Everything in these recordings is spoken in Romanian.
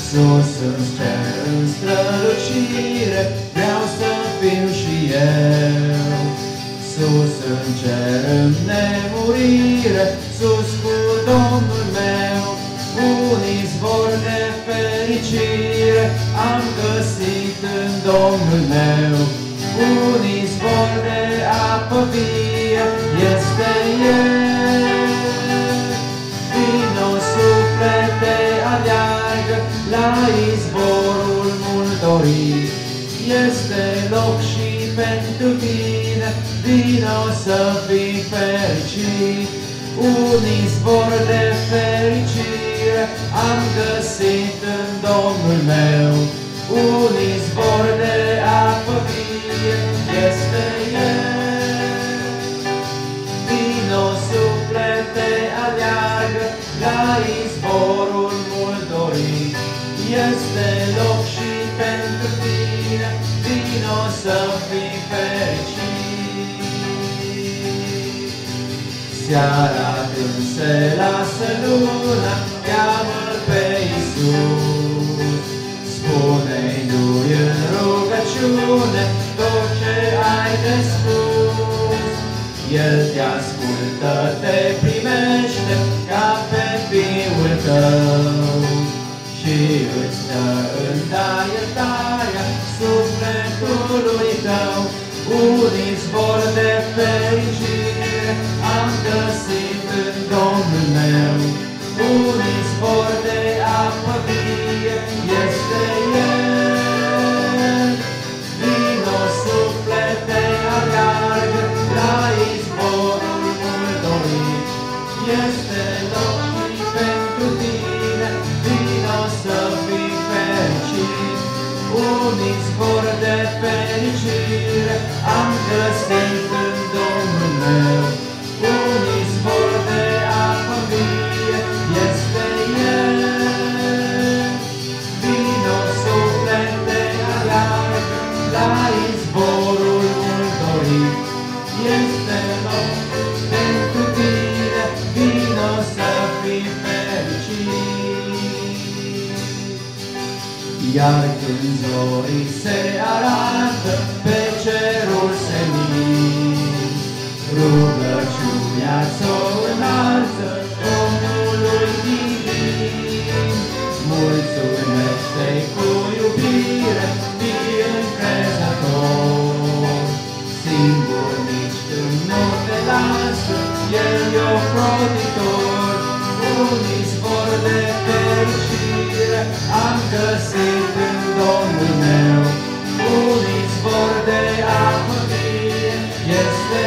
Sus în cer, în strălucire, vreau să fiu și eu. Sus în cer, în nemurire, sus cu Domnul meu. Un izvor de fericire am găsit în Domnul meu. Un izvor de apă vie este El. Vino suflete, aleargă la izvorul mult dorit. Este loc și pentru tine, vino să fii fericit. Un izvor de fericire am găsit în Domnul meu. Un izvor de apă vie este El. Vino suflete, aleargă la izvorul mult dorit. Este loc și pentru tine, vino să fii fericit. Seara când se lasă luna, cheamă-L pe Iisus. Spune-i Lui în rugăciune tot ce ai de spus. El te ascultă, te primește ca pe Fiul tău și îți dă în dar iertarea sufletului tău. Un izvor de fericire am găsit în Domnul meu. Un izvor de apă vie este El. Vino suflete, aleargă la izvorul mult dorit. Este loc și pentru tine, vino să fii fericit. Un izvor de fericire am găsit în Domnul meu. Un izvor de apă vie este El. Vino suflete, aleargă la izvorul mult dorit. Este loc pentru tine, vino să fii fericit. Iar când zorii se arată pe cerul senin, rugăciunea ți-o înalță Domnului divin. Mulțumește-i cu iubire, fii încrezător. Singur nici când nu te lasă, El e ocrotitor. Un izvor de fericire am găsit în Domnul meu. Un izvor de apă vie este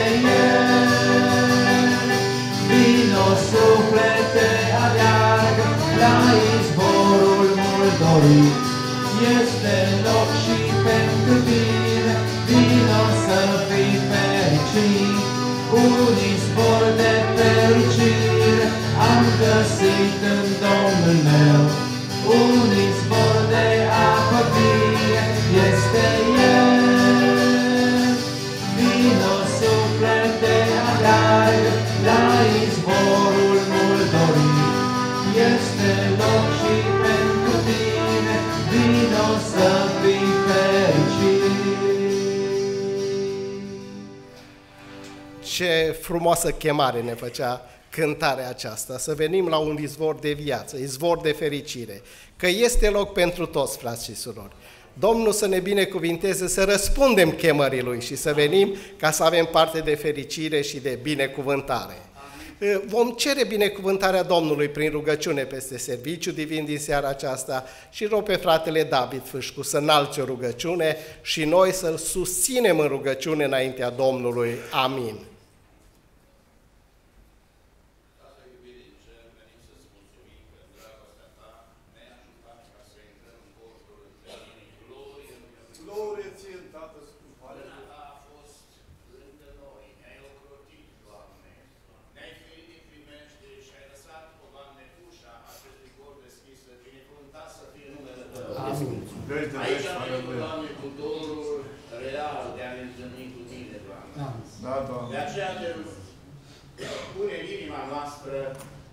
El. Vino suflete, aleargă la izvorul mult dorit. Este loc și pentru tine, vino să fii fericit. Un izvor de fericire am găsit în Domnul meu. Un izvor de apă vie este El. Vino suflete, aleargă la izvorul mult dorit. Este loc și pentru tine, vino să fii fericit. Ce frumoasă chemare ne făcea cântarea aceasta, să venim la un izvor de viață, izvor de fericire, că este loc pentru toți, frați și surori. Domnul să ne binecuvinteze, să răspundem chemării Lui și să venim ca să avem parte de fericire și de binecuvântare. Vom cere binecuvântarea Domnului prin rugăciune peste serviciu divin din seara aceasta și rog pe fratele David Fâșcu să înalțe o rugăciune și noi să-l susținem în rugăciune înaintea Domnului. Amin. Aici avem, Doamne, putorul real de a ne întâlni cu Tine, Doamne. Da, Doamne. De aceea Te pune în inima noastră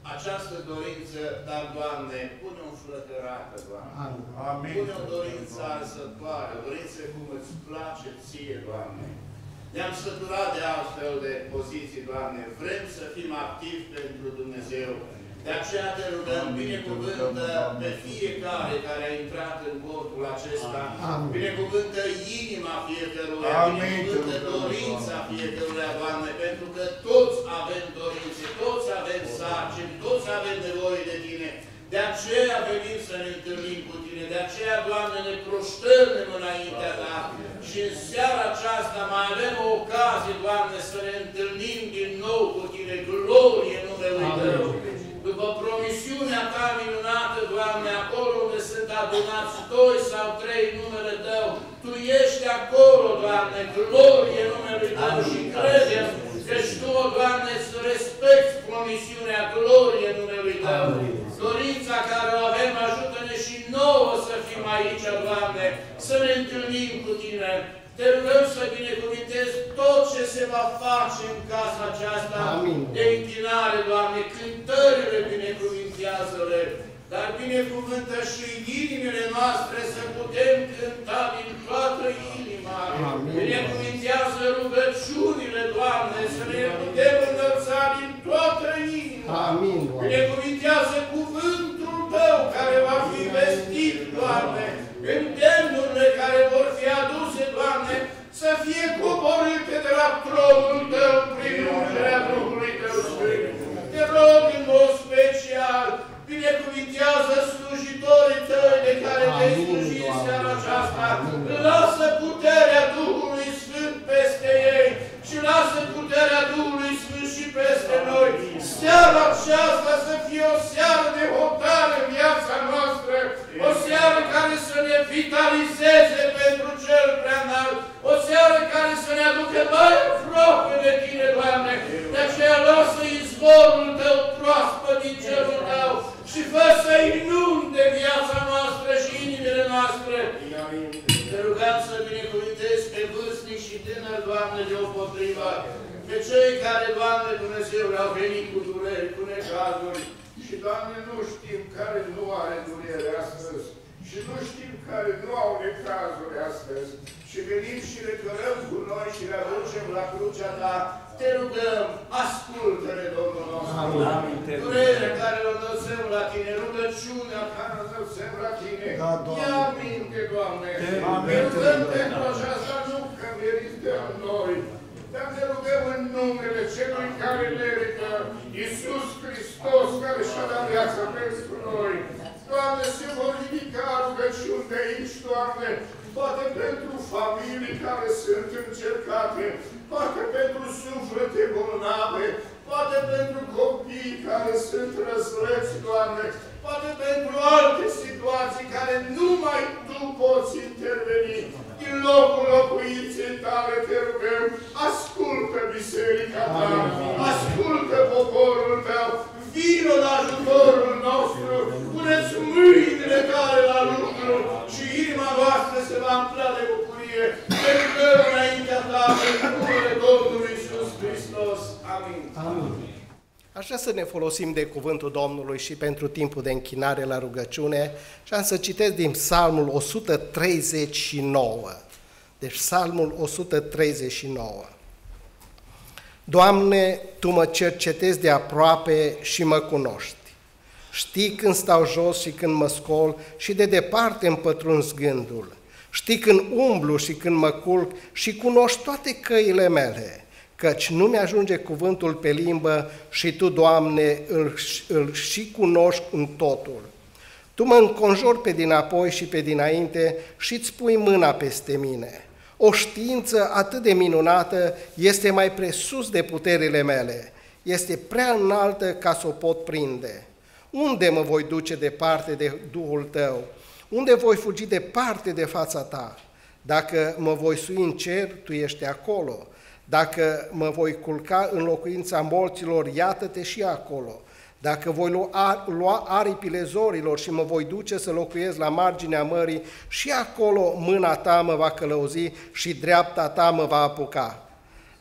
această dorință, dar, Doamne, pune o flăcărată, Doamne. Amin. Pune o dorință arsătoare, o dorință cum îți place ție, Doamne. Ne-am săturat de astfel de poziții, Doamne. Vrem să fim activi pentru Dumnezeu. De aceea te rugăm, binecuvântă pe fiecare care a intrat în corpul acesta, binecuvântă inima fiecăruia, binecuvântă dorința fiecăruia, Doamne, pentru că toți avem dorințe, toți avem sarcini, toți avem nevoie de Tine. De aceea venim să ne întâlnim cu Tine, de aceea, Doamne, ne proștărnem înaintea Ta și în seara aceasta mai avem o ocazie, Doamne, să ne întâlnim din nou cu Tine, glorie numelui Tău. După promisiunea Ta minunată, Doamne, acolo unde sunt adunați 2 sau 3 numele Tău, Tu ești acolo, Doamne, glorie numelui Tău și credem că și Tu, Doamne, să respecti promisiunea, glorie numelui Tău. Dorința care o avem, ajută-ne și nouă să fim aici, Doamne, să ne întâlnim cu Tine. Te rugăm să binecuvintezi tot ce se va face în casa aceasta de închinare, Doamne, cântările binecuvintează-le, dar binecuvântă și inimile noastre să putem cânta din toată inima. Binecuvintează rugăciunile, Doamne, să ne putem înălța din toată inima. Binecuvintează cuvântul Tău care va fi vestit, Doamne, îndemnurile care vor fi aduse, Doamne, să fie coborâte de la tronul Tău prin ungerea Duhului Tău Sfânt. Te rog în mod special, binecuvintează slujitorii Tăi de care Te-ai slujit seara aceasta. Lasă puterea Duhului Sfânt peste ei și lasă puterea Duhului Sfânt și peste noi. Seara aceasta să fie o seară de hotare în viața noastră, o seară care să ne vitalizeze pentru Cel Preaînalt, o seară care să ne aducă mai aproape de Tine, Doamne. De aceea lasă izvorul Tău proaspăt din cerul Tău și fă să inunde viața noastră și inimile noastre. Te rugăm să binecuvintezi pe vârstnici și tânări, Doamne, deopotrivă, pe cei care, Doamne Dumnezeu, au venit cu dureri, cu necazuri. Și, Doamne, nu știm care nu are durere astăzi. Și nu știm care nu au necazuri astăzi. Și venim și le cărăm cu noi și le aducem la crucea Ta. Te rugăm, ascultă-ne, Domnul nostru. Durerea care o înălțăm la Tine, rugăciunea care o înălțăm la Tine. Ia aminte, Doamne. Ne rugăm pentru aceasta, nu că merităm noi, dar ne rugăm în numele Celui care merită, Iisus Hristos, care și-a dat viața pentru noi. Doamne, se vor ridica rugăciuni de aici, Doamne, poate pentru familii care sunt încercate, poate pentru suflete bolnave, poate pentru copii care sunt răzleți, Doamne, poate pentru alte situații care numai Tu poți interveni. Din locul locuinței Tale te rugăm, ascultă biserica Ta, ascultă poporul Tău, vină la ajutorul nostru, pune-ți mâinile Tale la lucru și inima noastră se va umplea de bucurie. Te rugăm înaintea Ta, în numele Domnului Iisus Hristos. Amin. Aș vrea să ne folosim de cuvântul Domnului și pentru timpul de închinare la rugăciune și am să citesc din Psalmul 139. Deci Psalmul 139. Doamne, Tu mă cercetezi de aproape și mă cunoști. Știi când stau jos și când mă scol și de departe îmi pătrunzi gândul. Știi când umblu și când mă culc și cunoști toate căile mele. Căci nu mi-ajunge cuvântul pe limbă și Tu, Doamne, îl și cunoști în totul. Tu mă înconjori pe dinapoi și pe dinainte și îți pui mâna peste mine. O știință atât de minunată este mai presus de puterile mele. Este prea înaltă ca să o pot prinde. Unde mă voi duce departe de Duhul Tău? Unde voi fugi departe de fața Ta? Dacă mă voi sui în cer, Tu ești acolo. Dacă mă voi culca în locuința morților, iată-te și acolo. Dacă voi lua aripile zorilor și mă voi duce să locuiesc la marginea mării, și acolo mâna Ta mă va călăuzi și dreapta Ta mă va apuca.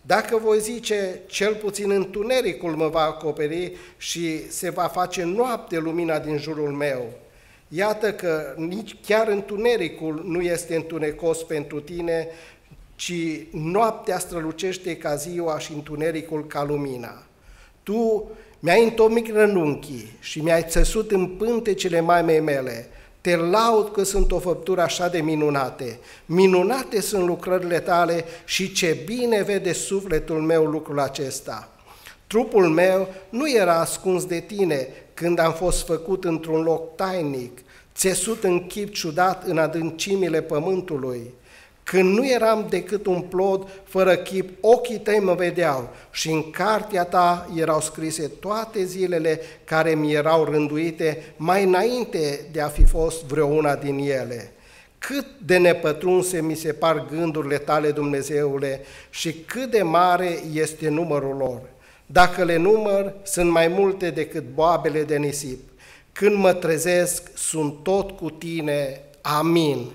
Dacă voi zice, cel puțin întunericul mă va acoperi și se va face noapte lumina din jurul meu. Iată că nici chiar întunericul nu este întunecos pentru tine, ci noaptea strălucește ca ziua și întunericul ca lumina. Tu mi-ai întomit rănunchii și mi-ai țesut în pântecele mamei mele. Te laud că sunt o făptură așa de minunate. Minunate sunt lucrările tale și ce bine vede sufletul meu lucrul acesta. Trupul meu nu era ascuns de tine când am fost făcut într-un loc tainic, țesut în chip ciudat în adâncimile pământului. Când nu eram decât un plod fără chip, ochii tăi mă vedeau și în cartea ta erau scrise toate zilele care mi erau rânduite mai înainte de a fi fost vreuna din ele. Cât de nepătrunse mi se par gândurile tale, Dumnezeule, și cât de mare este numărul lor. Dacă le număr, sunt mai multe decât boabele de nisip. Când mă trezesc, sunt tot cu tine. Amin.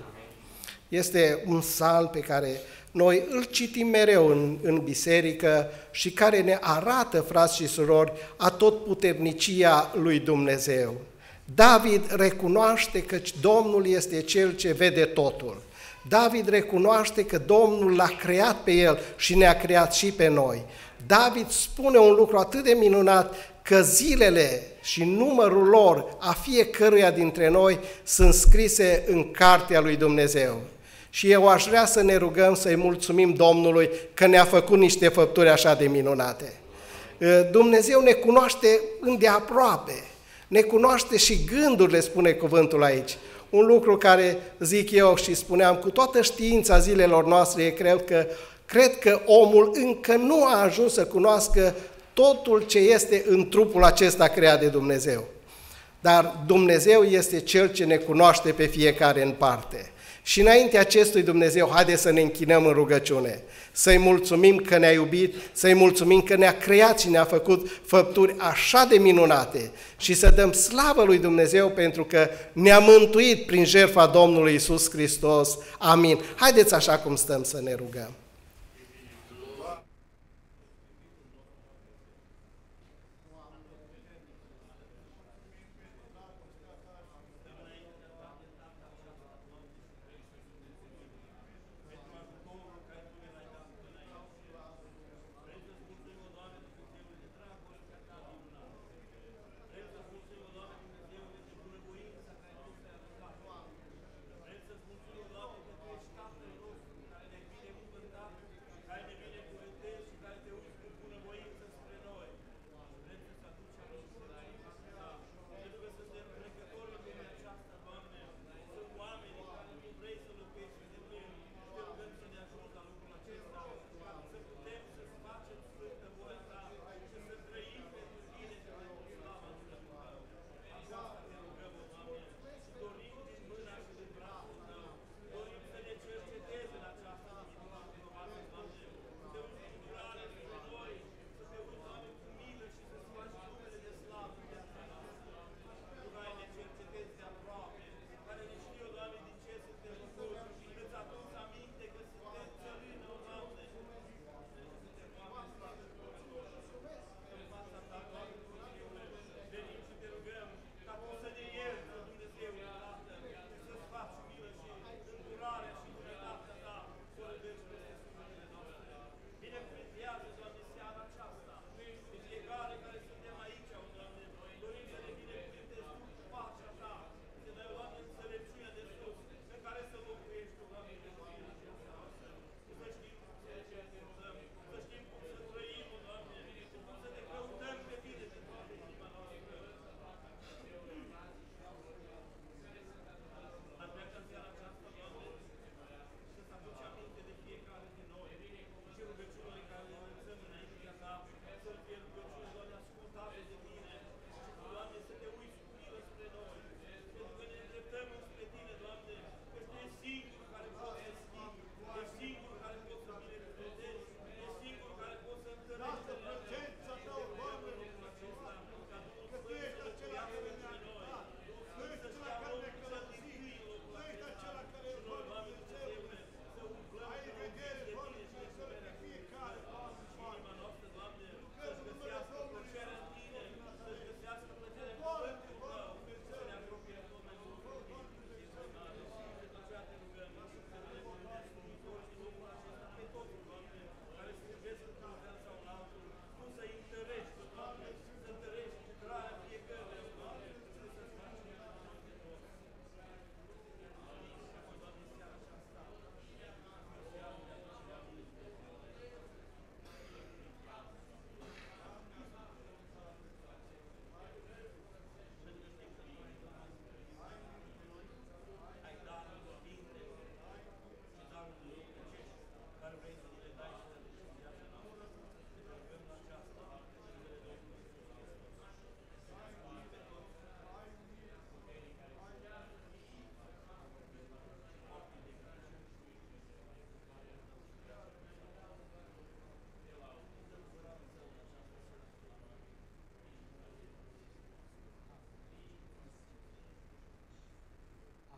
Este un psalm pe care noi îl citim mereu în biserică și care ne arată, frați și surori, atotputernicia lui Dumnezeu. David recunoaște că Domnul este Cel ce vede totul. David recunoaște că Domnul l-a creat pe el și ne-a creat și pe noi. David spune un lucru atât de minunat, că zilele și numărul lor a fiecăruia dintre noi sunt scrise în cartea lui Dumnezeu. Și eu aș vrea să ne rugăm să-i mulțumim Domnului că ne-a făcut niște făpturi așa de minunate. Dumnezeu ne cunoaște îndeaproape, ne cunoaște și gândurile, spune cuvântul aici. Un lucru care zic eu și spuneam, cu toată știința zilelor noastre, cred că omul încă nu a ajuns să cunoască totul ce este în trupul acesta creat de Dumnezeu. Dar Dumnezeu este Cel ce ne cunoaște pe fiecare în parte. Și înaintea acestui Dumnezeu, haideți să ne închinăm în rugăciune, să-i mulțumim că ne-a iubit, să-i mulțumim că ne-a creat și ne-a făcut făpturi așa de minunate și să dăm slavă lui Dumnezeu pentru că ne-a mântuit prin jertfa Domnului Iisus Hristos. Amin. Haideți așa cum stăm să ne rugăm.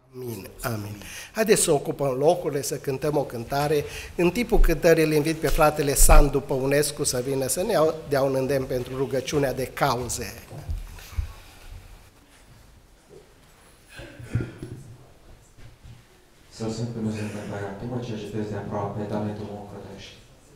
Amin, amin. Haideți să ocupăm locurile, să cântăm o cântare. În timpul cântării îl invit pe fratele Sandu Păunescu să vină să ne dea un îndemn pentru rugăciunea de cauze. Să sunt pe Dumnezeu pentru tu mă cercetezi de aproape, talentul mă încătești.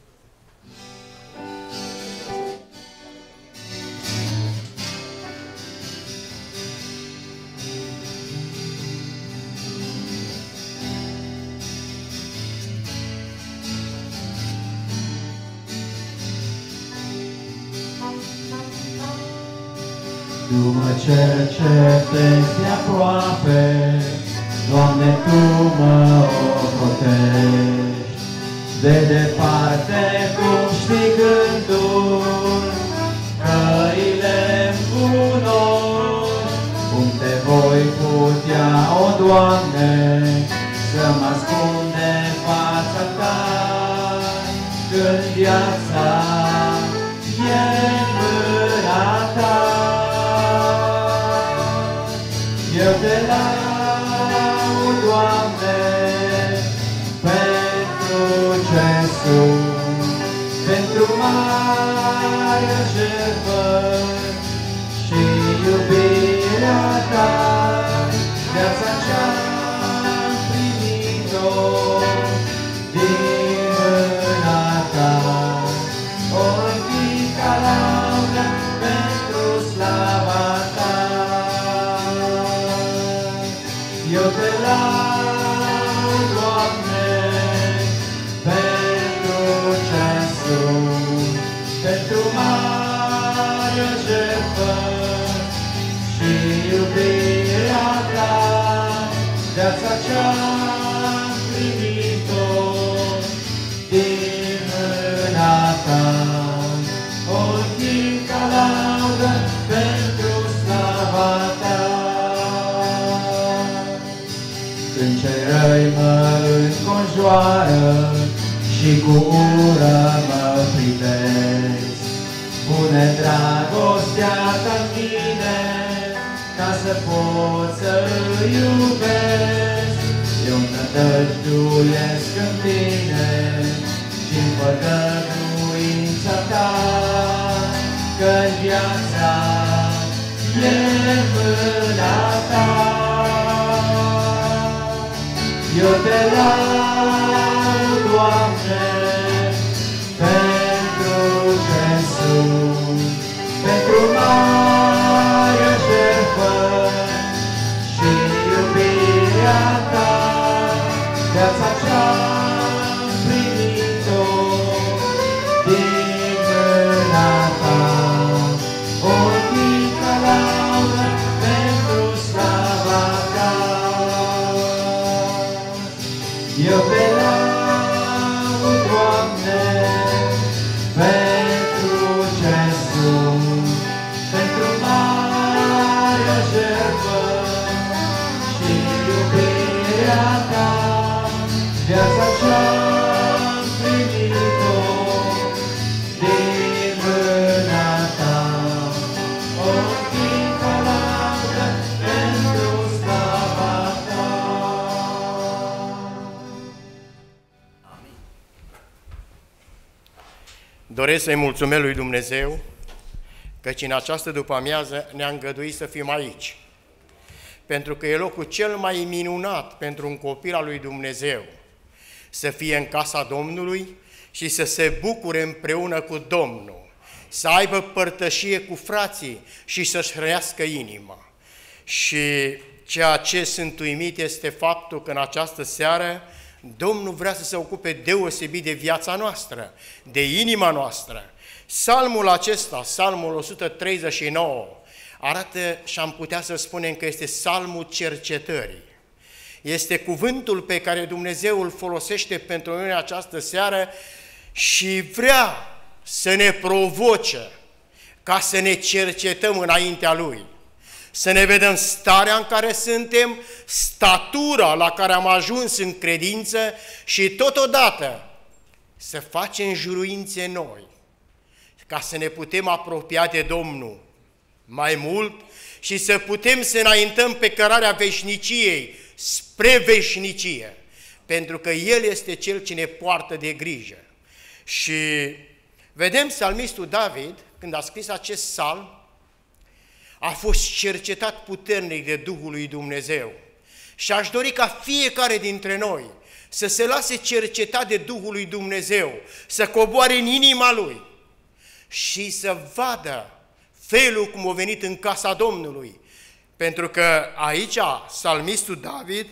Tu mă cercetezi de aproape, Doamne, Tu mă ocrotești. De departe cum știi gândul, căile-mi cunoști. Cum Te voi putea, o Doamne, să mă ascund de fața Ta, când viața e în mâna Ta. Eu Te laud, Doamne, pentru ce sunt, pentru marea jertfă și iubirea Ta, viața ce-am primit-o din mâna Ta. O închid ca laudă pentru slava Ta. Eu Te laud, Doamne, pentru ce sunt, pentru marea jertfă și iubirea Ta, viața ce-am primit-o din mâna Ta. O închid ca laudă pentru slava Ta. Când cei răi mă înconjoară și cu ură mă privesc, pune dragostea Ta-n mine, ca să pot să-L iubesc. Eu nădăjduiesc în Tine și-mi făgăduința Ta, că-n viața e în mâna Ta. Eu Te laud, Doamne, pentru ce sunt, pentru marea jertfă și iubirea Ta, viața ce-am primit-o din mâna Ta. O închid ca laudă pentru slava Ta. Eu Te laud, Doamne, pentru ce sunt, pentru marea jertfă și iubirea Ta, viața ce-am primit-o din mâna Ta. O închid ca laudă pentru slava Ta. Doresc să-i mulțumesc lui Dumnezeu, căci în această după-amiază ne-a îngăduit să fim aici, pentru că e locul cel mai minunat pentru un copil al lui Dumnezeu, să fie în casa Domnului și să se bucure împreună cu Domnul, să aibă părtășie cu frații și să-și hrăiască inima. Și ceea ce sunt uimit este faptul că în această seară Domnul vrea să se ocupe deosebit de viața noastră, de inima noastră. Psalmul acesta, Psalmul 139, arată și am putea să spunem că este psalmul cercetării. Este cuvântul pe care Dumnezeu îl folosește pentru noi în această seară și vrea să ne provoce ca să ne cercetăm înaintea Lui. Să ne vedem starea în care suntem, statura la care am ajuns în credință și totodată să facem juruințe noi, ca să ne putem apropia de Domnul mai mult și să putem să înaintăm pe cărarea veșniciei spre veșnicie, pentru că El este Cel ce ne poartă de grijă. Și vedem psalmistul David, când a scris acest psalm, a fost cercetat puternic de Duhul lui Dumnezeu. Și aș dori ca fiecare dintre noi să se lase cercetat de Duhul lui Dumnezeu, să coboare în inima lui și să vadă felul cum a venit în casa Domnului. Pentru că aici psalmistul David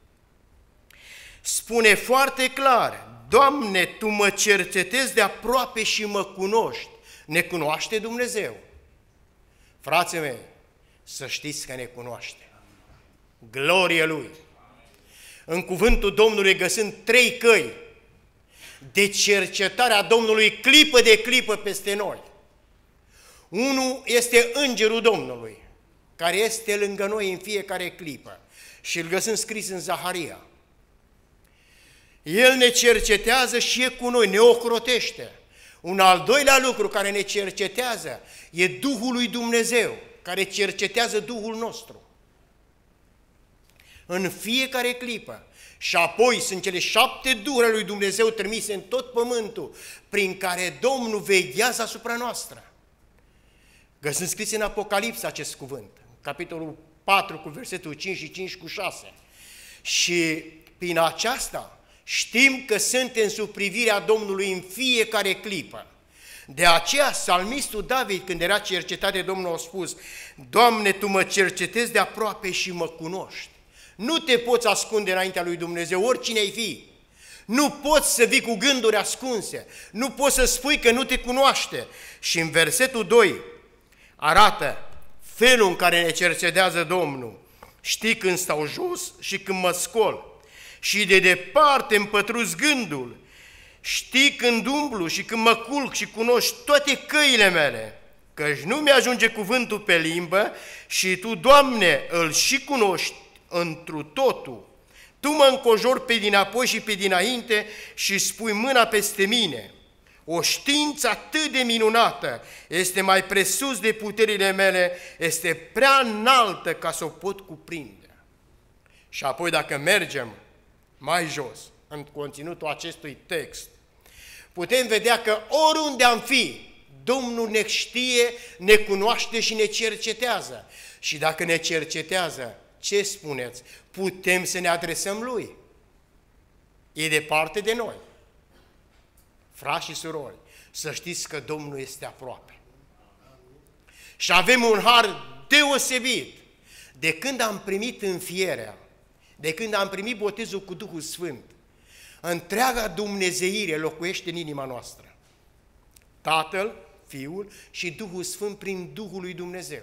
spune foarte clar: Doamne, Tu mă cercetezi de aproape și mă cunoști. Ne cunoaște Dumnezeu. Frații mei, să știți că ne cunoaște. Glorie Lui! În cuvântul Domnului găsim 3 căi de cercetare a Domnului clipă de clipă peste noi. Unul este Îngerul Domnului, care este lângă noi în fiecare clipă și îl găsim scris în Zaharia. El ne cercetează și e cu noi, ne ocrotește. Un al doilea lucru care ne cercetează e Duhul lui Dumnezeu, care cercetează Duhul nostru. În fiecare clipă. Și apoi sunt cele 7 duhuri ale lui Dumnezeu trimise în tot pământul, prin care Domnul veghează asupra noastră. Găsim scris în Apocalipsa acest cuvânt, capitolul 4 cu versetul 5 și 5 cu 6. Și prin aceasta știm că suntem sub privirea Domnului în fiecare clipă. De aceea, psalmistul David, când era cercetat de Domnul, a spus: Doamne, Tu mă cercetezi de aproape și mă cunoști. Nu te poți ascunde înaintea lui Dumnezeu, oricine ai fi. Nu poți să vii cu gânduri ascunse. Nu poți să spui că nu te cunoaște. Și în versetul 2 arată felul în care ne cercetează Domnul. Știi când stau jos și când mă scol. Și de departe îmi pătruz gândul. Știi când umblu și când mă culc și cunoști toate căile mele. Căci nu mi-ajunge cuvântul pe limbă și Tu, Doamne, îl și cunoști întru totul. Tu mă încojori pe dinapoi și pe dinainte și spui mâna peste mine. O știință atât de minunată este mai presus de puterile mele, este prea înaltă ca să o pot cuprinde. Și apoi dacă mergem mai jos, în conținutul acestui text, putem vedea că oriunde am fi, Domnul ne știe, ne cunoaște și ne cercetează. Și dacă ne cercetează, ce spuneți? Putem să ne adresăm Lui. E departe de noi. Frați și surori, să știți că Domnul este aproape. Și avem un har deosebit. De când am primit înfierea, de când am primit botezul cu Duhul Sfânt, întreaga dumnezeire locuiește în inima noastră. Tatăl, Fiul și Duhul Sfânt prin Duhul lui Dumnezeu.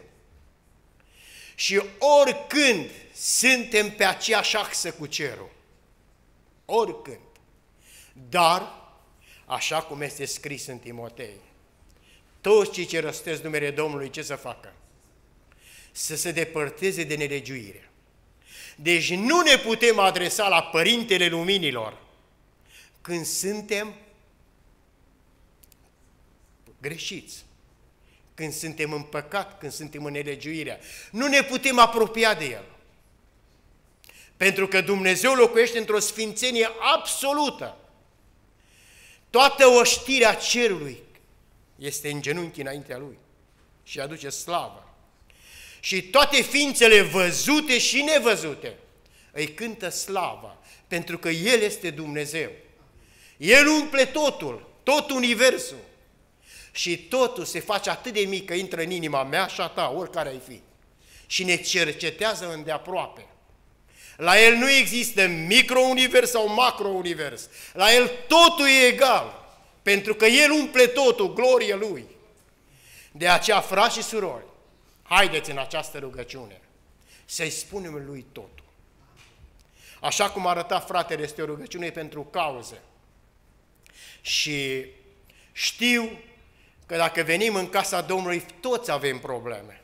Și oricând suntem pe aceeași axă cu cerul, oricând, dar, așa cum este scris în Timotei, toți cei ce răstesc numele Domnului, ce să facă? Să se depărteze de nelegiuire. Deci nu ne putem adresa la Părintele Luminilor când suntem greșiți, când suntem în păcat, când suntem în nelegiuirea. Nu ne putem apropia de El. Pentru că Dumnezeu locuiește într-o sfințenie absolută. Toată oștirea cerului este în genunchi înaintea Lui și aduce slavă. Și toate ființele văzute și nevăzute îi cântă slava, pentru că El este Dumnezeu. El umple totul, tot universul. Și totul se face atât de mic că intră în inima mea și a ta, oricare ai fi. Și ne cercetează îndeaproape. La El nu există micro-univers sau macro-univers. La El totul e egal, pentru că El umple totul, glorie Lui. De aceea, frați și surori, haideți în această rugăciune să-i spunem Lui totul. Așa cum arăta fratele, este o rugăciune pentru cauze. Și știu că dacă venim în casa Domnului, toți avem probleme.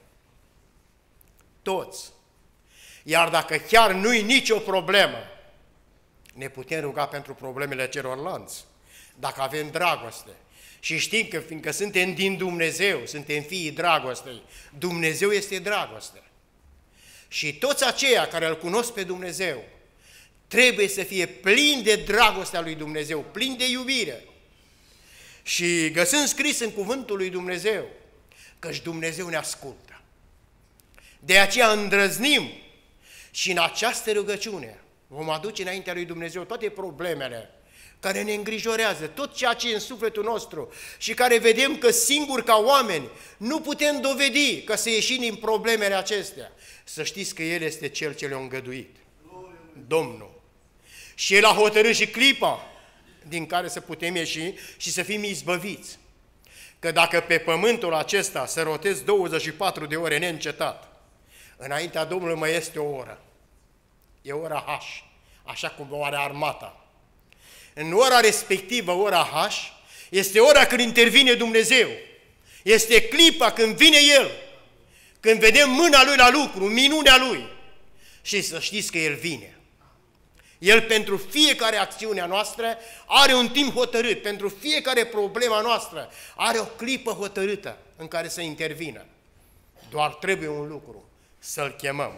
Toți. Iar dacă chiar nu-i nicio problemă, ne putem ruga pentru problemele celorlalți. Dacă avem dragoste. Și știm că, fiindcă suntem din Dumnezeu, suntem fiii dragostei, Dumnezeu este dragoste. Și toți aceia care îl cunosc pe Dumnezeu trebuie să fie plini de dragostea lui Dumnezeu, plini de iubire. Și găsim scris în cuvântul lui Dumnezeu căci Dumnezeu ne ascultă. De aceea îndrăznim și în această rugăciune vom aduce înaintea lui Dumnezeu toate problemele care ne îngrijorează, tot ceea ce e în sufletul nostru și care vedem că singur ca oameni nu putem dovedi că să ieșim din problemele acestea. Să știți că El este Cel ce le-a îngăduit, Domnul. Și El a hotărât și clipa din care să putem ieși și să fim izbăviți. Că dacă pe pământul acesta se rotez 24 de ore neîncetat, înaintea Domnului mai este o oră. E ora H, așa cum o are armata. În ora respectivă, ora H, este ora când intervine Dumnezeu. Este clipa când vine El, când vedem mâna Lui la lucru, minunea Lui. Și să știți că El vine. El pentru fiecare acțiune a noastră are un timp hotărât, pentru fiecare problema noastră are o clipă hotărâtă în care să intervină. Doar trebuie un lucru, să-L chemăm,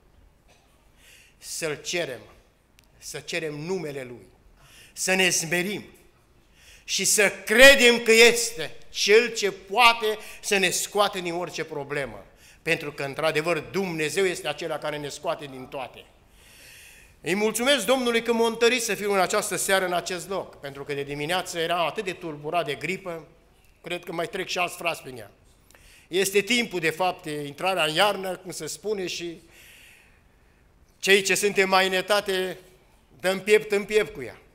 să-L cerem, să cerem numele Lui, să ne smerim și să credem că este Cel ce poate să ne scoate din orice problemă. Pentru că, într-adevăr, Dumnezeu este acela care ne scoate din toate. Îi mulțumesc Domnului că m-a întărit să fiu în această seară în acest loc, pentru că de dimineață era atât de tulburat de gripă, cred că mai trec și alți frați prin ea. Este timpul, de fapt, de intrarea în iarnă, cum se spune, și cei ce suntem mai în etate dăm piept în piept cu ea.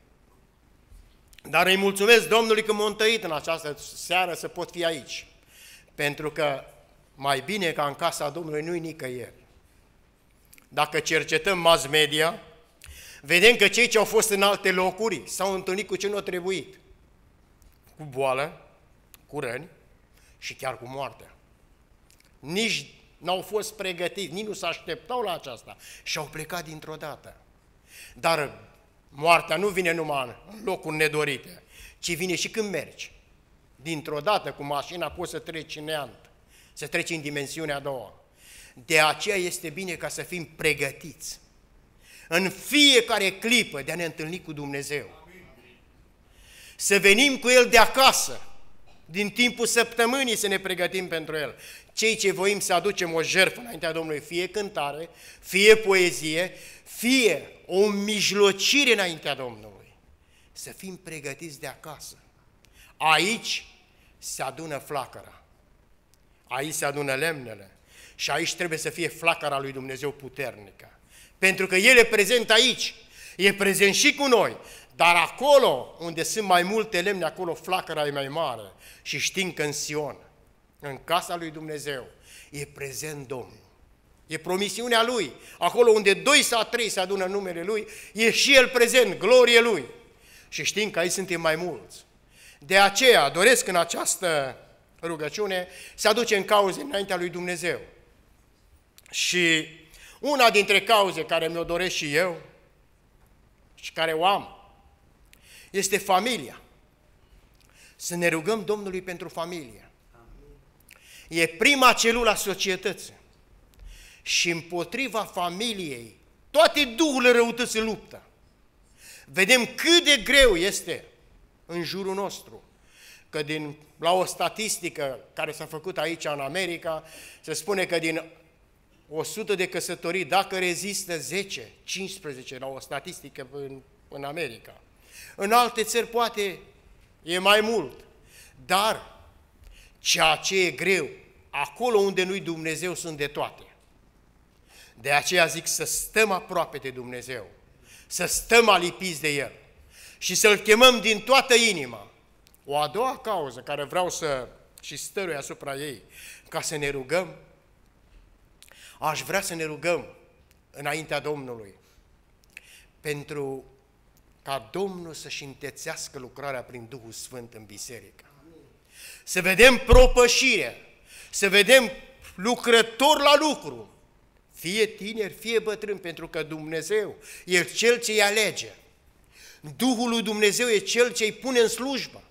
Dar îi mulțumesc Domnului că m-a întărit în această seară să pot fi aici, pentru că mai bine ca în casa Domnului nu-i nicăieri. Dacă cercetăm mass media, vedem că cei ce au fost în alte locuri s-au întâlnit cu ce nu a trebuit. Cu boală, cu răni și chiar cu moartea. Nici n-au fost pregătiți, nici nu se așteptau la aceasta și au plecat dintr-o dată. Dar moartea nu vine numai în locuri nedorite, ci vine și când mergi. Dintr-o dată cu mașina poți să treci în neant, să treci în dimensiunea a doua. De aceea este bine ca să fim pregătiți în fiecare clipă de a ne întâlni cu Dumnezeu. Să venim cu El de acasă, din timpul săptămânii să ne pregătim pentru El. Cei ce voim să aducem o jertfă înaintea Domnului, fie cântare, fie poezie, fie o mijlocire înaintea Domnului. Să fim pregătiți de acasă. Aici se adună flacăra, aici se adună lemnele și aici trebuie să fie flacăra lui Dumnezeu puternică. Pentru că El e prezent aici, e prezent și cu noi, dar acolo unde sunt mai multe lemne, acolo flacăra e mai mare. Și știm că în Sion, în casa lui Dumnezeu, e prezent Domnul. E promisiunea Lui. Acolo unde 2 sau 3 se adună numele Lui, e și El prezent, glorie Lui. Și știm că aici suntem mai mulți. De aceea doresc în această rugăciune să aducem cauze înaintea lui Dumnezeu. Și una dintre cauze care mi-o doresc și eu și care o am, este familia. Să ne rugăm Domnului pentru familie. E prima celulă a societății. Și împotriva familiei, toate duhurile răutății luptă. Vedem cât de greu este în jurul nostru. Că la o statistică care s-a făcut aici în America, se spune că din 100 de căsătorii, dacă rezistă 10, 15 la o statistică în America. În alte țări poate e mai mult, dar ceea ce e greu, acolo unde nu-i Dumnezeu sunt de toate. De aceea zic să stăm aproape de Dumnezeu, să stăm alipiți de El și să-L chemăm din toată inima. O a doua cauză care vreau să și stărui asupra ei, ca să ne rugăm, aș vrea să ne rugăm înaintea Domnului pentru ca Domnul să-și întețească lucrarea prin Duhul Sfânt în biserică. Să vedem propășire, să vedem lucrători la lucru, fie tineri, fie bătrâni, pentru că Dumnezeu e Cel ce îi alege. Duhul lui Dumnezeu e Cel ce îi pune în slujbă.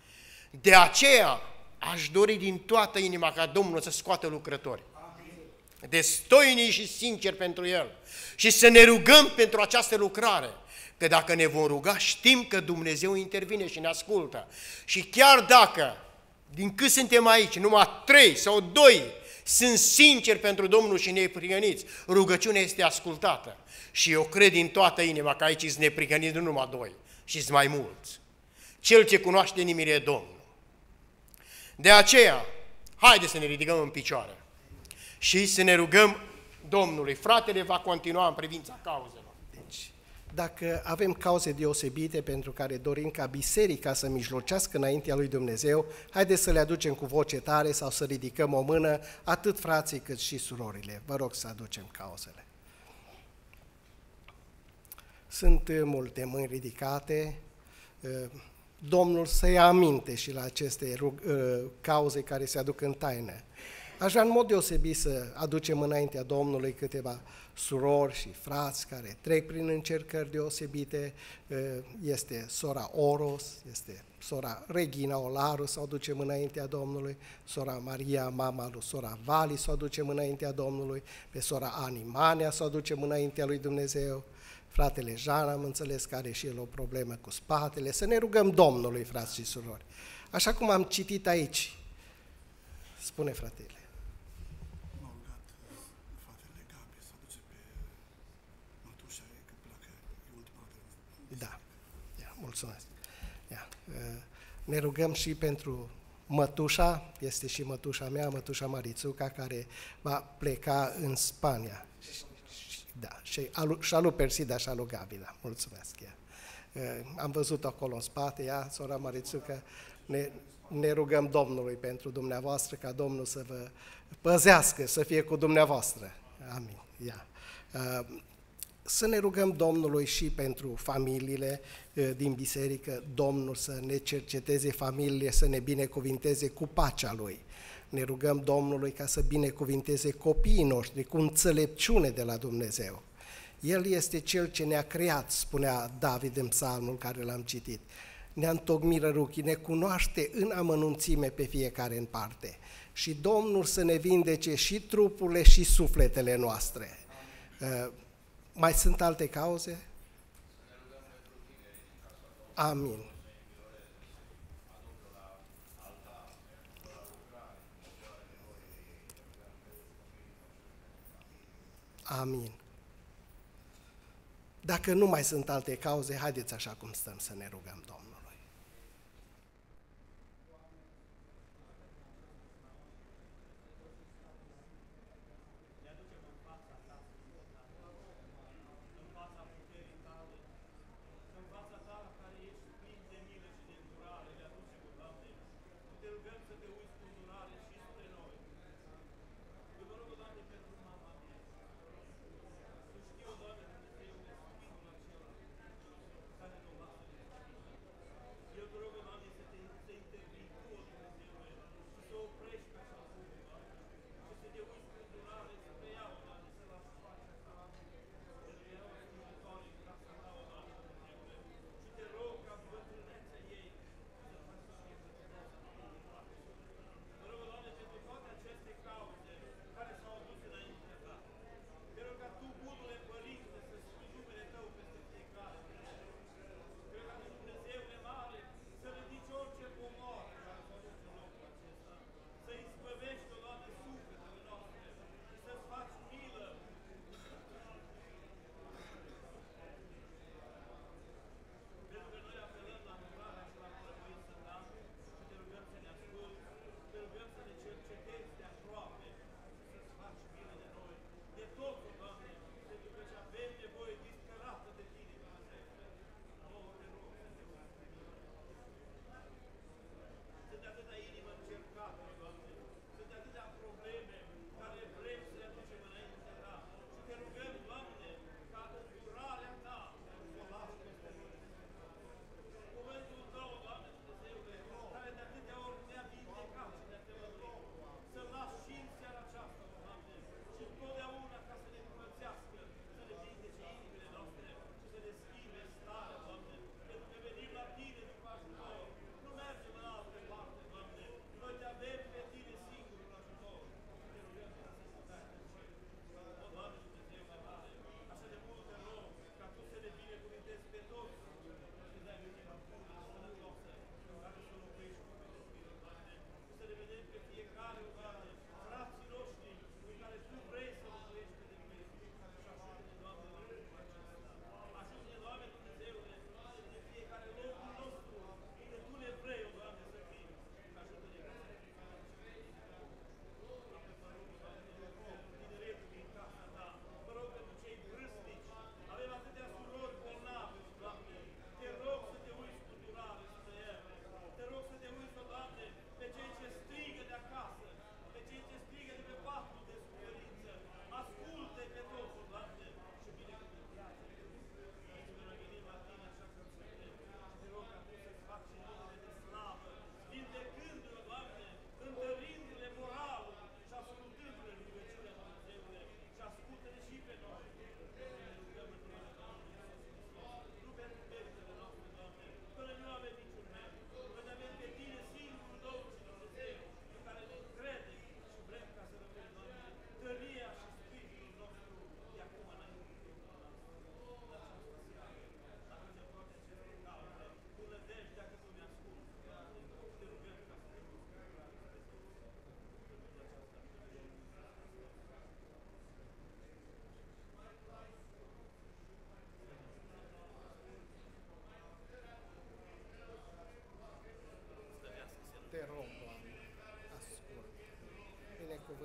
De aceea aș dori din toată inima ca Domnul să scoată lucrători. destoinici și sinceri pentru El și să ne rugăm pentru această lucrare. Că dacă ne vom ruga, știm că Dumnezeu intervine și ne ascultă. Și chiar dacă, din cât suntem aici, numai 3 sau 2 sunt sinceri pentru Domnul și neprihăniți, rugăciunea este ascultată. Și eu cred din toată inima că aici sunt neprihăniți nu numai 2, și sunt mai mulți. Cel ce cunoaște inimile e Domnul. De aceea, haideți să ne ridicăm în picioare și să ne rugăm Domnului. Fratele va continua în privința cauzelor. Deci, dacă avem cauze deosebite pentru care dorim ca biserica să mijlocească înaintea lui Dumnezeu, haideți să le aducem cu voce tare sau să ridicăm o mână, atât frații cât și surorile. Vă rog să aducem cauzele. Sunt multe mâini ridicate. Domnul să ia aminte și la aceste cauze care se aduc în taină. Aș vrea în mod deosebit să aducem înaintea Domnului câteva surori și frați care trec prin încercări deosebite. Este sora Oros, este sora Regina Olaru, să o aducem înaintea Domnului, sora Maria, mama lui sora Vali, să o aducem înaintea Domnului, pe sora Animania, să o aducem înaintea lui Dumnezeu. Fratele Jean, am înțeles că are și el o problemă cu spatele. Să ne rugăm Domnului, frați și surori. Așa cum am citit aici. Spune, fratele. M-a rugat fratele Gabi să aduce pe mătușa ei, că pleacă, e ultima dată. Da, mulțumesc. Ne rugăm și pentru mătușa, este și mătușa mea, mătușa Marițuca, care va pleca în Spania. Da, și a lui Persida și a lui Gabi, da, mulțumesc. Am văzut acolo în spate, sora Marițucă, ne rugăm Domnului pentru dumneavoastră, ca Domnul să vă păzească, să fie cu dumneavoastră. Amin. Să ne rugăm Domnului și pentru familiile din biserică, Domnul să ne cerceteze familiile, să ne binecuvinteze cu pacea Lui. Ne rugăm Domnului ca să binecuvinteze copiii noștri cu înțelepciune de la Dumnezeu. El este Cel ce ne-a creat, spunea David în psalmul care l-am citit. Ne-a întocmit răruchii, ne cunoaște în amănunțime pe fiecare în parte. Și Domnul să ne vindece și trupurile și sufletele noastre. Mai sunt alte cauze? Amin. Amin. Dacă nu mai sunt alte cauze, haideți așa cum stăm să ne rugăm Domnului.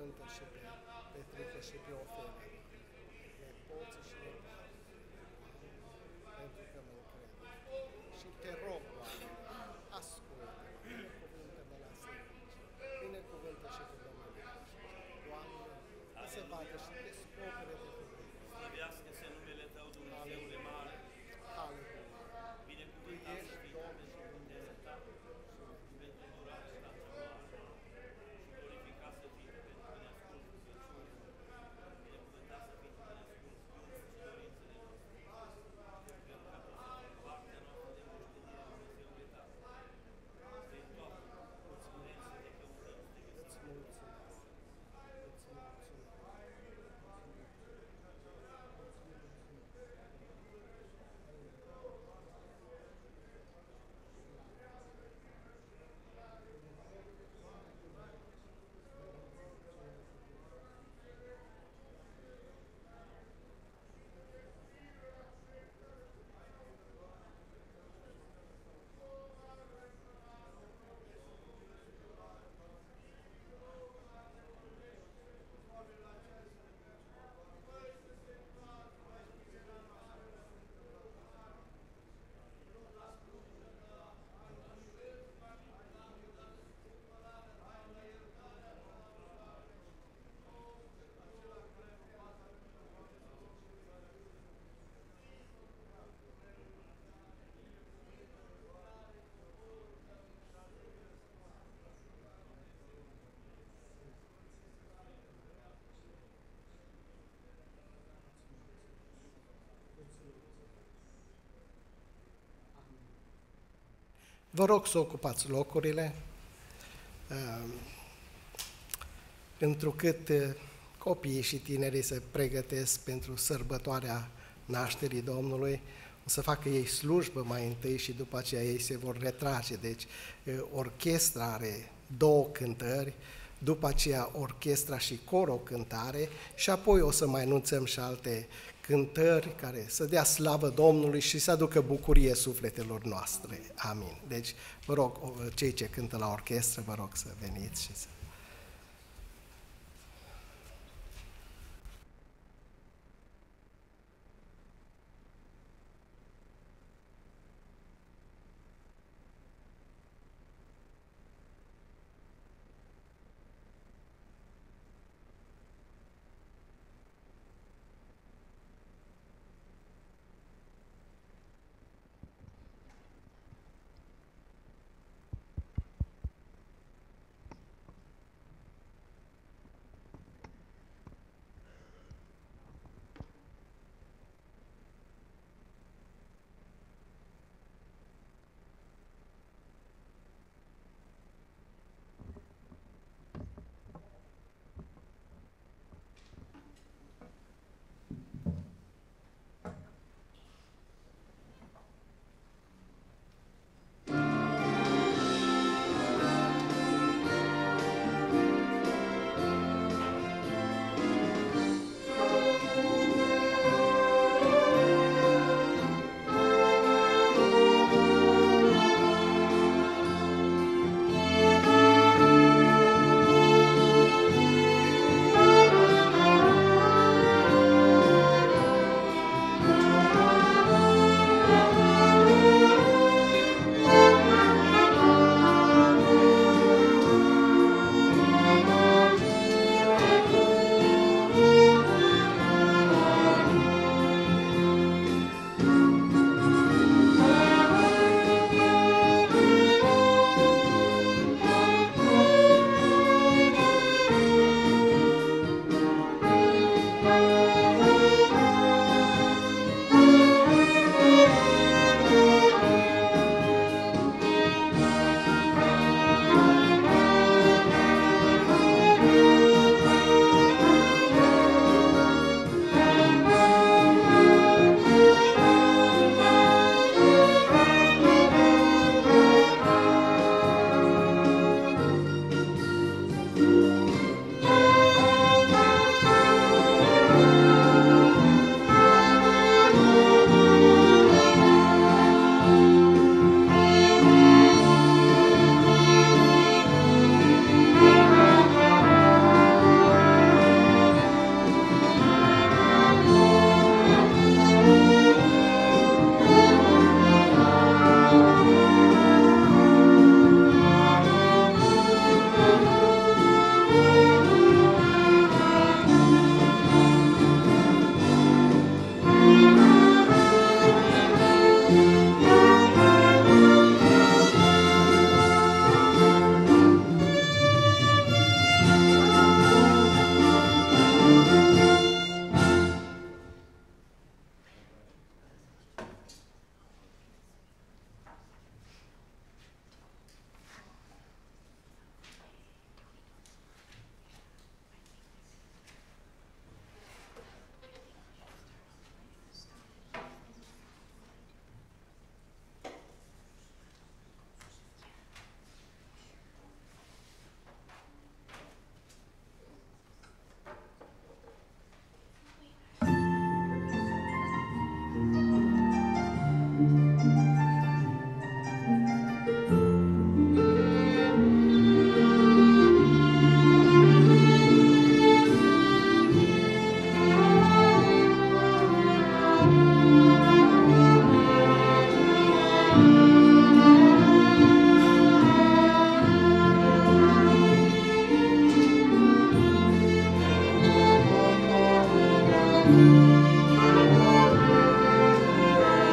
binecuvântă și pe Petrică și pe Ofelia, nepoții și nepoții, pentru că mă încred. Și te rog, Doamne, ascultă, binecuvântă-mă la serviciu, binecuvântă și pe Domnul Dumnezeu. Doamne, să se vadă și descopere de cuvânt. Slăvească-se numele Tău, Dumnezeule mare, Aleluia. binecuvântat să fii pentru puterea Ta, pentru durare Ta mare, și glorificat să fii pentru că ne asculți rugăciunile, binecuvântat să fii pentru că ne asculți gândul și dorințele noastre, pentru că Tu ești partea noastră de moștenire, Dumnezeule Tată, prin toate, vrem să Te căutăm, să Te Îți găsim. mulțumesc. Îți mulțumesc. Vă rog să ocupați locurile, întrucât copiii și tinerii se pregătesc pentru sărbătoarea nașterii Domnului, o să facă ei slujbă mai întâi și după aceea ei se vor retrage. Deci orchestra are 2 cântări, după aceea orchestra și cor o cântare și apoi o să mai anunțăm și alte cântări care să dea slavă Domnului și să aducă bucurie sufletelor noastre. Amin. Deci, vă rog, cei ce cântă la orchestră, vă rog să veniți și să...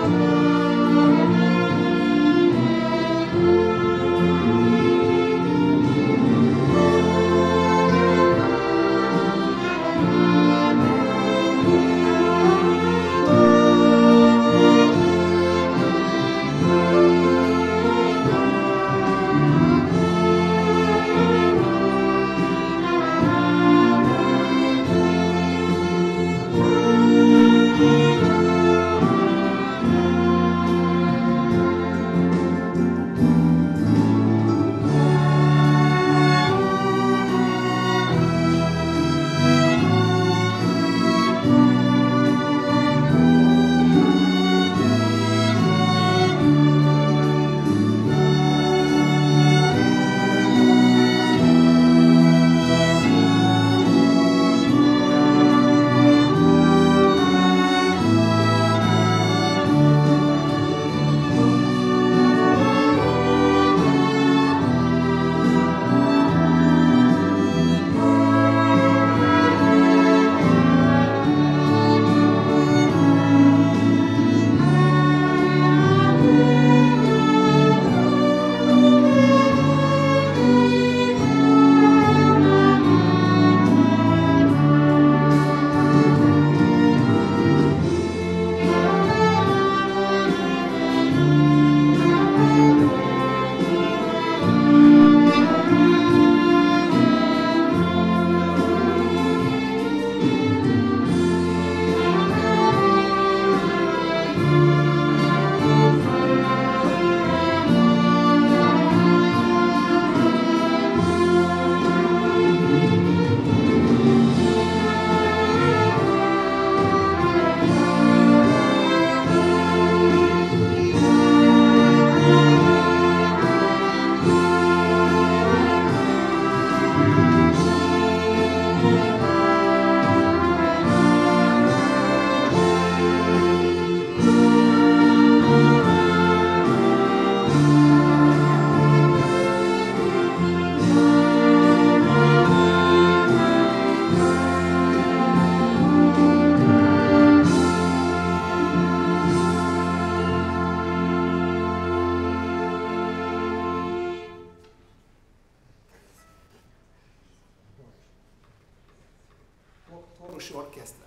corul și orchestra.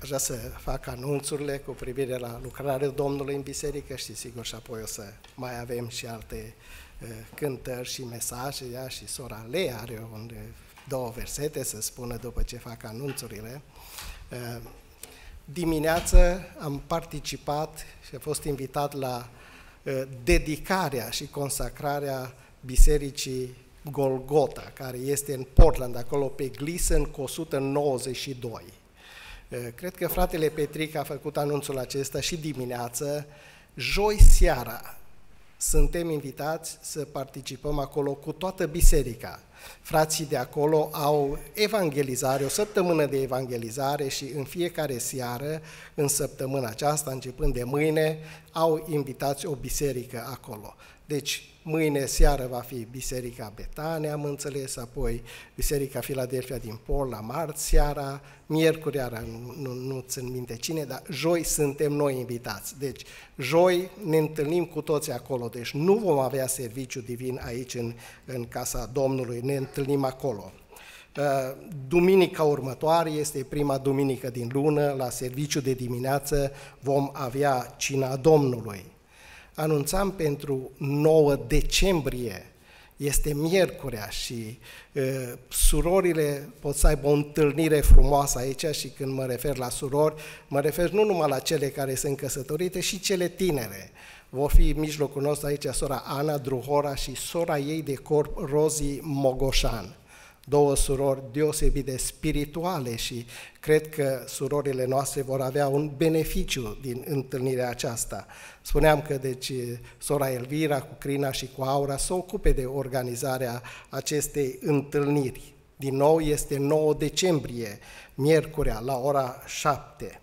Aș vrea să fac anunțurile cu privire la lucrarea Domnului în biserică și sigur și apoi o să mai avem și alte cântări și mesaje, ea și sora Lea are două versete să spună după ce fac anunțurile. Dimineață am participat și am fost invitat la dedicarea și consacrarea bisericii Golgota, care este în Portland, acolo pe Gleason cu 192. Cred că fratele Petric a făcut anunțul acesta și dimineață. Joi seara suntem invitați să participăm acolo cu toată biserica. Frații de acolo au evangelizare, o săptămână de evangelizare și în fiecare seară, în săptămâna aceasta, începând de mâine, au invitați o biserică acolo. Deci, mâine seară va fi Biserica Betania, am înțeles, apoi Biserica Filadelfia din Pol, la marți seara, miercuri iară, nu țin minte cine, dar joi suntem noi invitați. Deci, joi ne întâlnim cu toți acolo, deci nu vom avea serviciu divin aici în casa Domnului, ne întâlnim acolo. Duminica următoare este prima duminică din lună, la serviciu de dimineață vom avea cina Domnului. Anunțam pentru 9 decembrie, este miercurea și surorile pot să aibă o întâlnire frumoasă aici și când mă refer la surori, mă refer nu numai la cele care sunt căsătorite, și cele tinere. Vor fi în mijlocul nostru aici sora Ana Druhora și sora ei de corp Rozi Mogoșan. Două surori deosebit de spirituale și cred că surorile noastre vor avea un beneficiu din întâlnirea aceasta. Spuneam că deci sora Elvira cu Crina și cu Aura se ocupe de organizarea acestei întâlniri. Din nou este 9 decembrie, miercurea, la ora 7.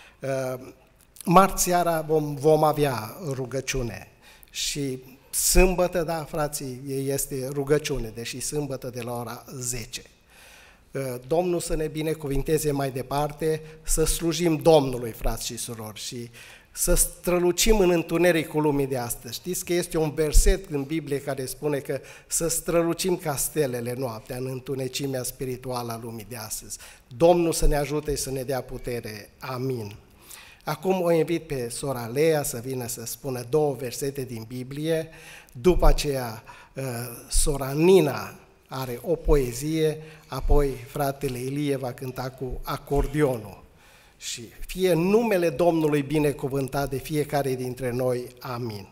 Marți seara vom avea rugăciune și sâmbătă, da, frații, este rugăciune, deși sâmbătă de la ora 10. Domnul să ne binecuvinteze mai departe, să slujim Domnului, frați și surori, și să strălucim în întunericul lumii de astăzi. Știți că este un verset în Biblie care spune că să strălucim ca stelele noaptea în întunecimea spirituală a lumii de astăzi. Domnul să ne ajute și să ne dea putere. Amin. Acum o invit pe sora Lea să vină să spună două versete din Biblie, după aceea sora Nina are o poezie, apoi fratele Ilie va cânta cu acordionul. Și fie numele Domnului binecuvântat de fiecare dintre noi. Amin.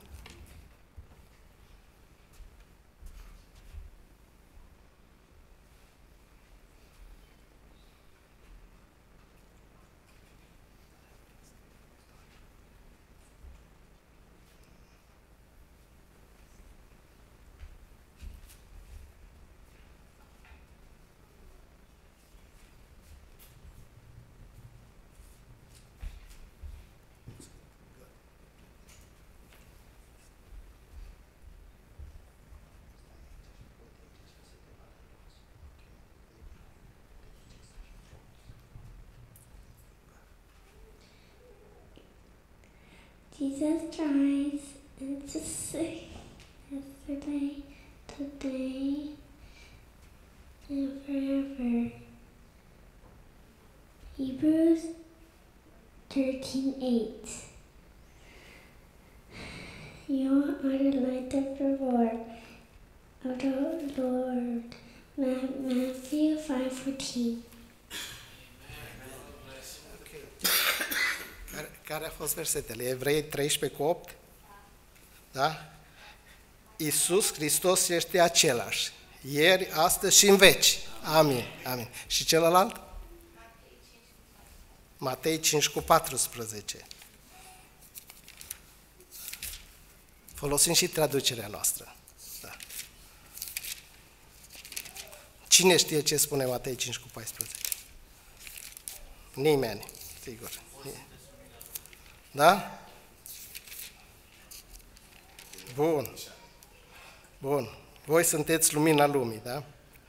Jesus Christ is the same yesterday, today, and forever. Hebrews 13:8. You are the light of the Lord. Matthew 5:14. Care a fost versetele? Evrei 13:8? Da? Iisus Hristos este același, ieri, astăzi și în veci. Amin. Amin. Și celălalt? Matei 5:14. Folosim și traducerea noastră. Da. Cine știe ce spune Matei 5:14? Nimeni, sigur. Da? Bun. Bun. Voi sunteți lumina lumii, da?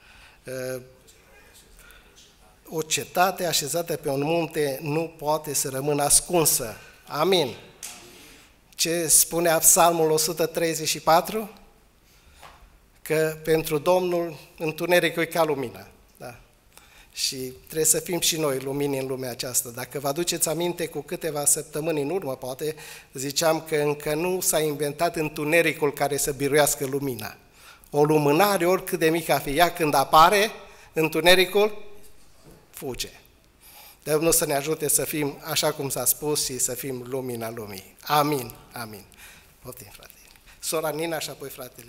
O cetate așezată pe un munte nu poate să rămână ascunsă. Amin. Ce spunea Psalmul 134? Că pentru Domnul întunericul e ca lumina. Da. Și trebuie să fim și noi lumini în lumea aceasta. Dacă vă aduceți aminte, cu câteva săptămâni în urmă, poate, ziceam că încă nu s-a inventat întunericul care să biruiască lumina. O lumânare, oricât de mică a fi ea, când apare, întunericul fuge. Domnul să ne ajute să fim, așa cum s-a spus, și să fim lumina lumii. Amin, amin. Poftim, frate. Sora Nina și apoi fratele.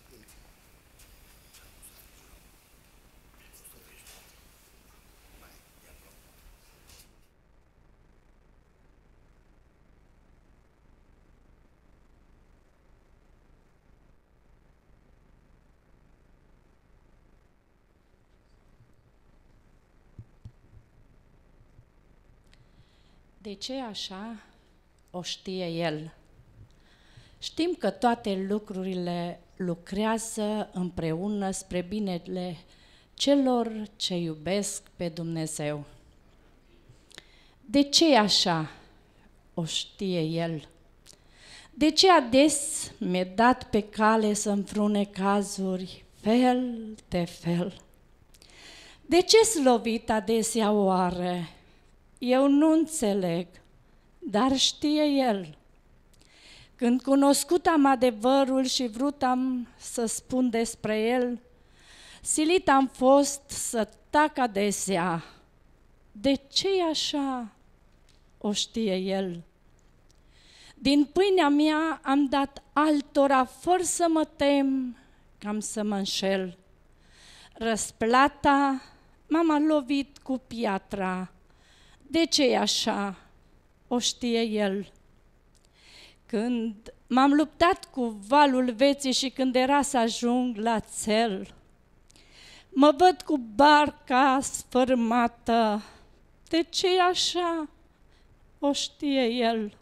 De ce așa o știe El? Știm că toate lucrurile lucrează împreună spre binele celor ce iubesc pe Dumnezeu. De ce așa o știe El? De ce ades mi-e dat pe cale să înfrune cazuri fel de fel? De ce-s lovit adesea oare? Eu nu înțeleg, dar știe El. Când cunoscut am adevărul și vrut am să spun despre El, silit am fost să tac adesea. De ce-i așa? O știe El. Din pâinea mea am dat altora fără să mă tem că am să mă înșel. Răsplata m-am lovit cu piatra. De ce-i așa? O știe El. Când m-am luptat cu valul vieții și când era să ajung la țel, mă văd cu barca sfărâmată. De ce-i așa? O știe El.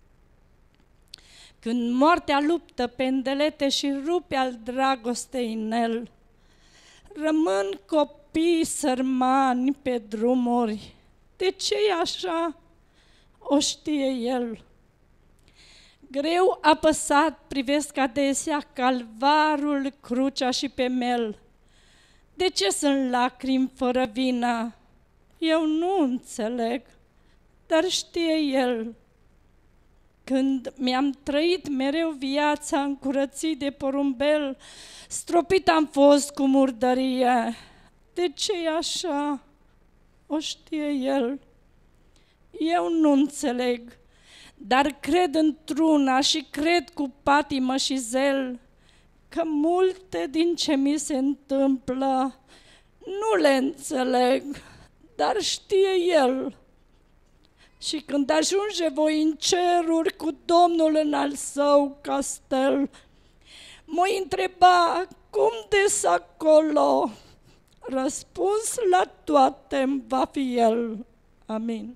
Când moartea luptă pendelete și rupe al dragostei în el, rămân copii sărmani pe drumuri. De ce-i așa? O știe El. Greu apăsat privesc adesea calvarul, crucea și pe mel. De ce sunt lacrimi fără vină? Eu nu înțeleg, dar știe El. Când mi-am trăit mereu viața încurățit de porumbel, stropit am fost cu murdărie. De ce-i așa? O știe El. Eu nu înțeleg, dar cred într-una și cred cu patimă și zel că multe din ce mi se întâmplă nu le înțeleg, dar știe El. Și când ajunge voi în ceruri cu Domnul în al său castel, mă întreba cum des acolo, răspuns la toate va fi El. Amin.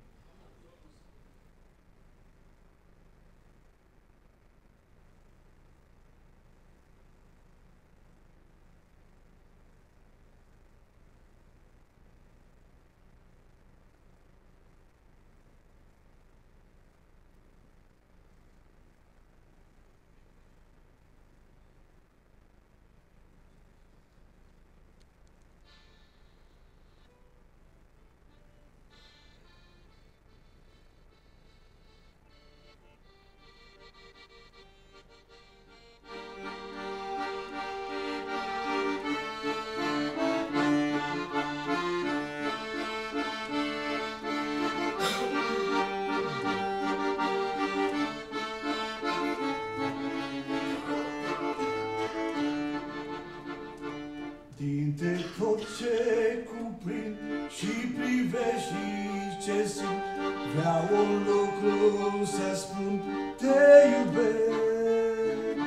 Dintre tot ce cuprind și privești și ce simt, vreau un lucru să spun, te iubesc.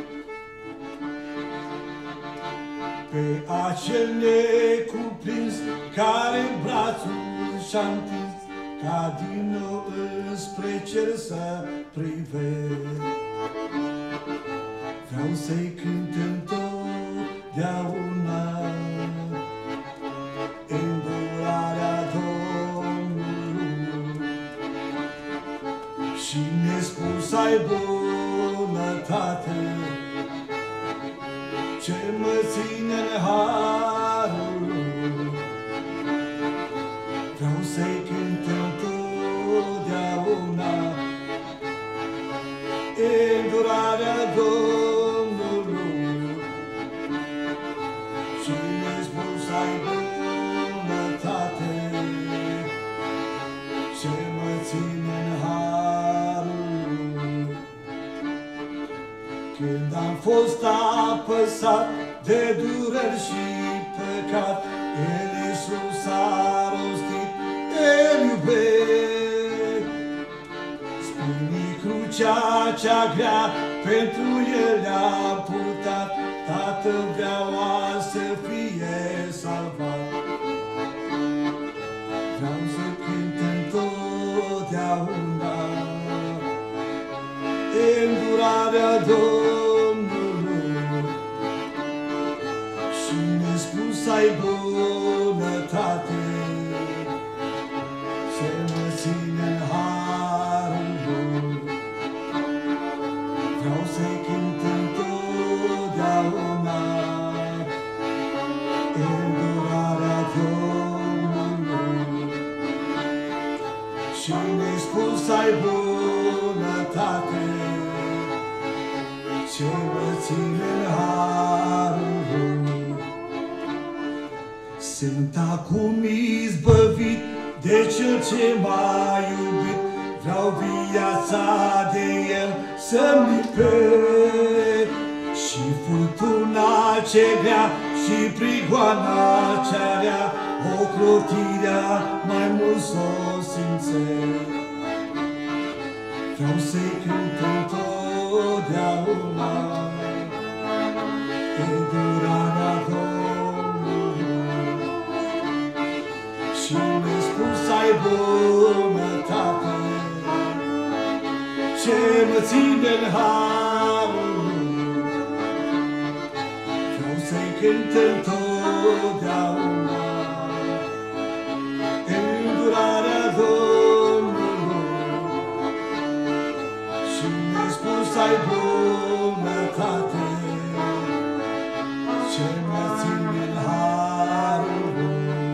Pe acel necuprins care în brațul și-a întins, ca din nou înspre cer să privesc. Vreau să-i cânt întotdeauna îndurarea Domnului și nespus ai bunătate ce mă ține în harul lui. îndurarea Domnului și nespus ai bunătate ce mă ține în harul. Când am fost apăsat de dureri și păcat, El Iisus a rostit, El iubesc. Spune crucea cea grea, pentru El a purtat, Tatăl vreau să fie salvat. Vreau să cânt întotdeauna îndurarea Domnului și nespus ai bunătate ce mă ține în harul Lui. Vreau să-i cânt întotdeauna îndurarea Domnului și nespus ai bunătate ce mă ține în harul Lui. Sunt acum izbăvit de Cel ce m-a iubit, vreau viața de El să-mi lipesc. Și furtuna ce grea și prigoana cea rea, ocrotirea mai mult s-o simțesc. Vreau să-i cânt întotdeauna îndurarea Domnului și nespus ai bunătate ce mă ține în harul. Vreau să-i cânt întotdeauna îndurarea Domnului și nespus ai bunătate ce mă ține în harul.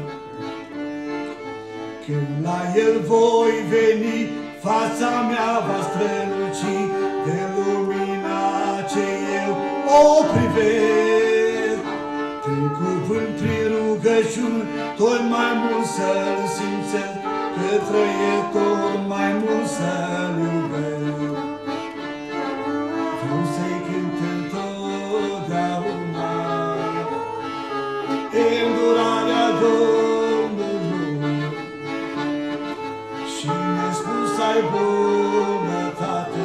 Când la El voi veni, fața mea va străluci de lumina ce eu o privesc. Prin cuvânt, prin rugăciuni, tot mai mult să-L simțesc, că trăiesc tot mai mult să-L iubesc. Vreau să-i cânt întotdeauna îndurarea Domnului și nespus ai bunătate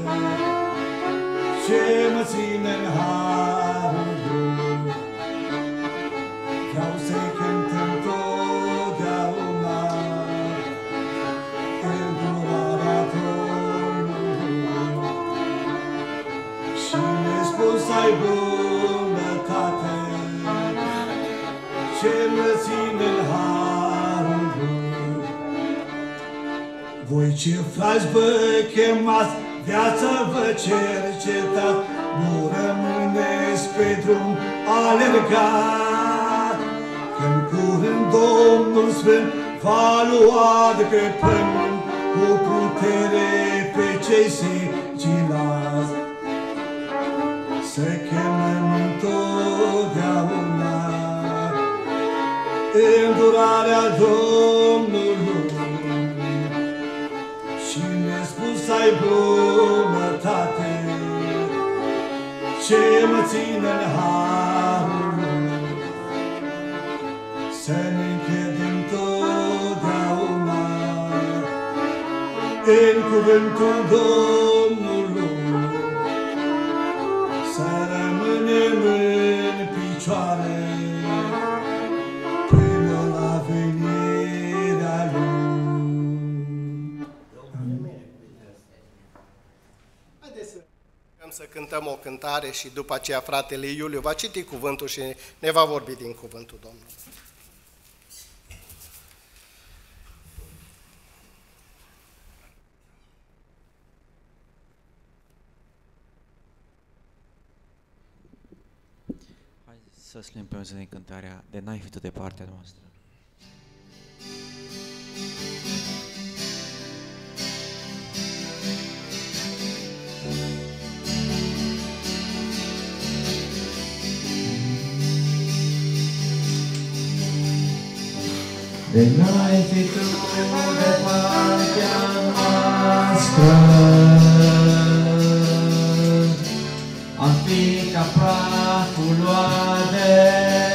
ce mă ține în harul Lui. Vreau să-i cânt întotdeauna îndurarea Domnului și nespus ai bunătate ce mă ține în harul Lui. Voi ce frați vă chemați, viața vă cercetați, nu rămâneți pe drum alergat. Când curând Domnul Sfânt va lua de pe pământ cu putere pe cei sigilați. Să chemăm întotdeauna îndurarea Domnului și nespus ai bunătate ce mă ține în harul Lui. Să ne încredem totdeauna în cuvântul Domnului, să rămânem în picioare până la venirea Lui. Haideți să cântăm o cântare și după aceea fratele Iuliu va citi cuvântul și ne va vorbi din cuvântul Domnului. Hai să slujim împreună din cântarea De n-ai fi tu de partea noastră. De n-ai fi tu de partea noastră, am fi ca praful luat de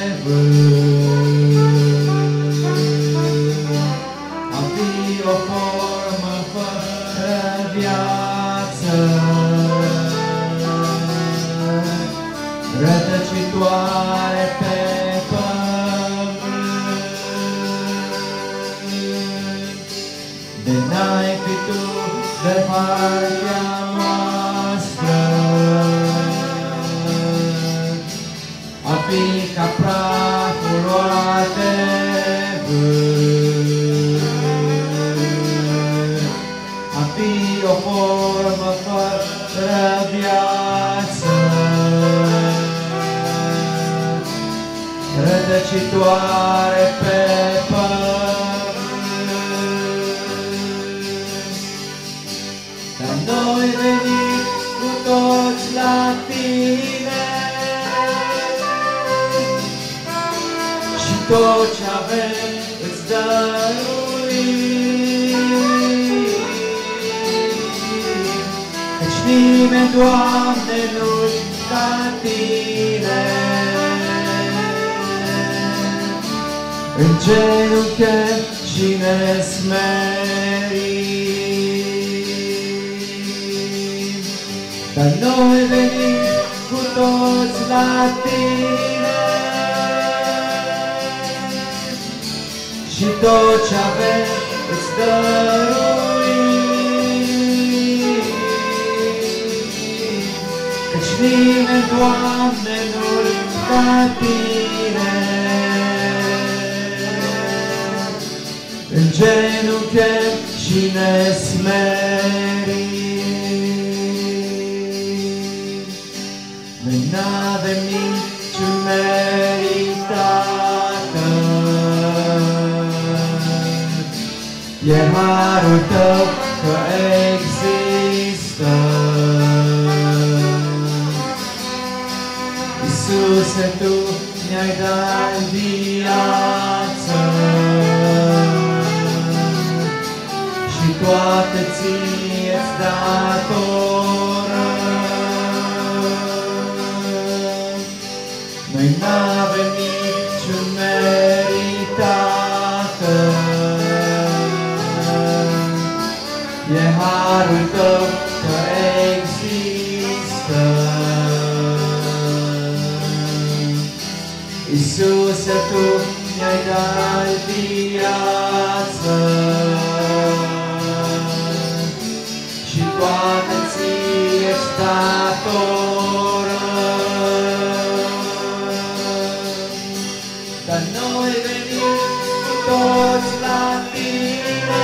vânt, am fi o formă fără viață, rătăcitoare pe de n-ai fi tu de partea noastră, a fi ca praful luat de vânt, a fi o formă fără viață, rătăcitoare pe pământ. Noi venim cu toți la tine și tot ce avem îți dăruim, căci nimeni, Doamne, nu-i ca tine. În genunchi și ne smerim, dar noi venim cu toți la tine și tot ce avem îți dăruim, căci nimeni, Doamne, nu-i ca tine. În genunchi și ne smerim. Noi n-avem niciun meritată, e harul tău că există. Iisuse, tu mi-ai dat viață și toate ție-ți datorăm. Noi n-avem niciun meritată, e harul tău că există. Iisuse, tu mi-ai dat viață și toate ție-ți datorăm. Dar noi venim cu toți la tine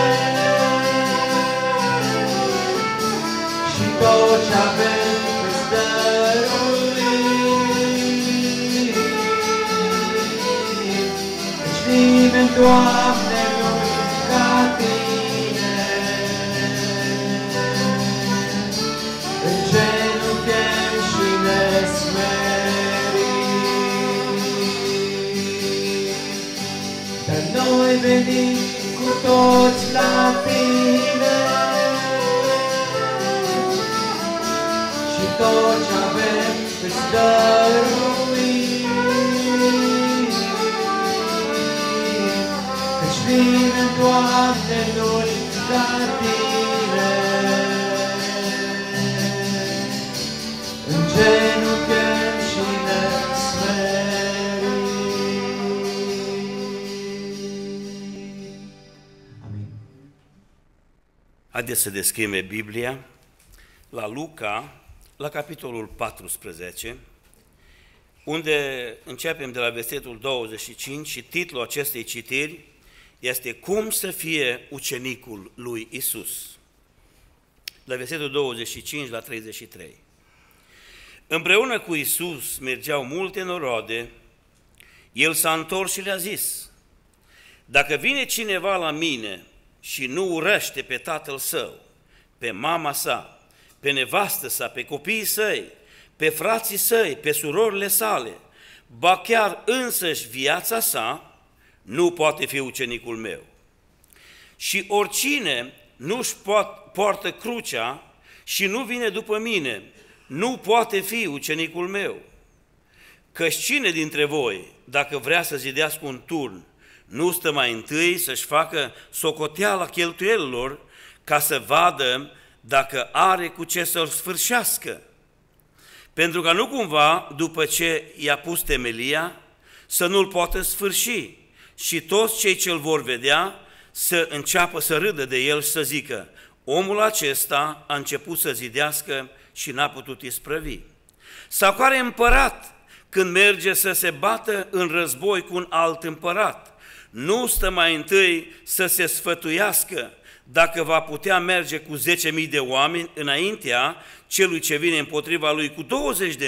și tot ce avem îți dăruim, căci nimeni, Doamne, nu-i ca tine. În genunchi și ne smerim, dar noi venim cu toți la tine și tot ce avem îți dăruim, căci nimeni, Doamne, nu-i ca tine. În genunchi și ne smerim. Amin. Haideți să deschidem Biblia la Luca, la capitolul 14, unde începem de la versetul 25 și titlul acestei citiri este Cum să fie ucenicul lui Isus. La versetul 25 la 33. Împreună cu Isus mergeau multe norode, El s-a întors și le-a zis: Dacă vine cineva la mine și nu urăște pe tatăl său, pe mama sa, pe nevastă sa, pe copiii săi, pe frații săi, pe surorile sale, ba chiar însăși viața sa, nu poate fi ucenicul meu. Și oricine nu-și poartă crucea și nu vine după mine, nu poate fi ucenicul meu. Căci cine dintre voi, dacă vrea să zidească un turn, nu stă mai întâi să-și facă socoteala cheltuielilor ca să vadă dacă are cu ce să-l sfârșească? Pentru că nu cumva, după ce i-a pus temelia, să nu-l poată sfârși și toți cei ce-l vor vedea să înceapă să râdă de el și să zică: omul acesta a început să zidească și n-a putut isprăvi. Sau care împărat, când merge să se bată în război cu un alt împărat, nu stă mai întâi să se sfătuiască dacă va putea merge cu 10.000 de oameni înaintea celui ce vine împotriva lui cu 20.000?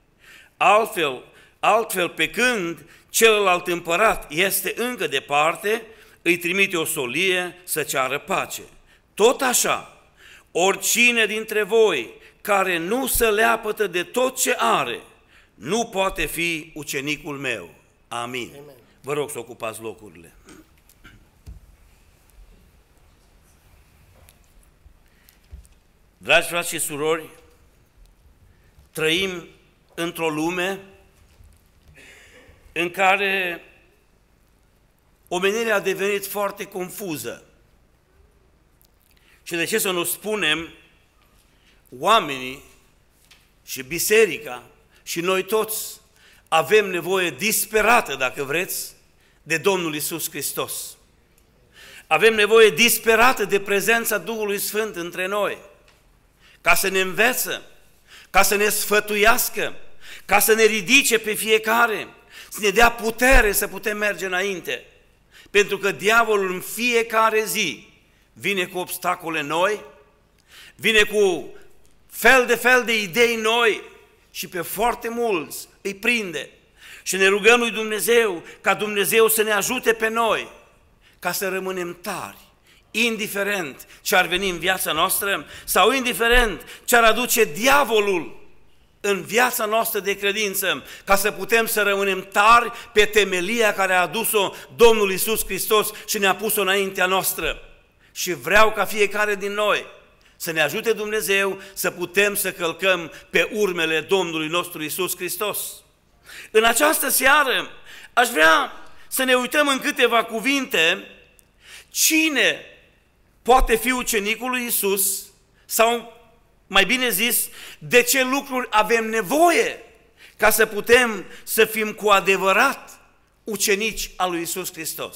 Altfel, pe când celălalt împărat este încă departe, îi trimite o solie să ceară pace. Tot așa, oricine dintre voi care nu se leapătă de tot ce are, nu poate fi ucenicul meu. Amin. Amen. Vă rog să ocupați locurile. Dragi frați și surori, trăim într-o lume în care omenirea a devenit foarte confuză. Și de ce să nu spunem, oamenii și biserica și noi toți avem nevoie disperată, dacă vreți, de Domnul Iisus Hristos. Avem nevoie disperată de prezența Duhului Sfânt între noi, ca să ne învețe, ca să ne sfătuiască, ca să ne ridice pe fiecare, să ne dea putere să putem merge înainte. Pentru că diavolul în fiecare zi vine cu obstacole noi, vine cu fel de idei noi și pe foarte mulți îi prinde. Și ne rugăm lui Dumnezeu ca Dumnezeu să ne ajute pe noi ca să rămânem tari, indiferent ce ar veni în viața noastră sau indiferent ce ar aduce diavolul în viața noastră de credință, ca să putem să rămânem tari pe temelia care a adus-o Domnul Iisus Hristos și ne-a pus-o înaintea noastră. Și vreau ca fiecare din noi să ne ajute Dumnezeu să putem să călcăm pe urmele Domnului nostru Iisus Hristos. În această seară aș vrea să ne uităm în câteva cuvinte cine poate fi ucenicul lui Iisus, sau mai bine zis, de ce lucruri avem nevoie ca să putem să fim cu adevărat ucenici al lui Iisus Hristos.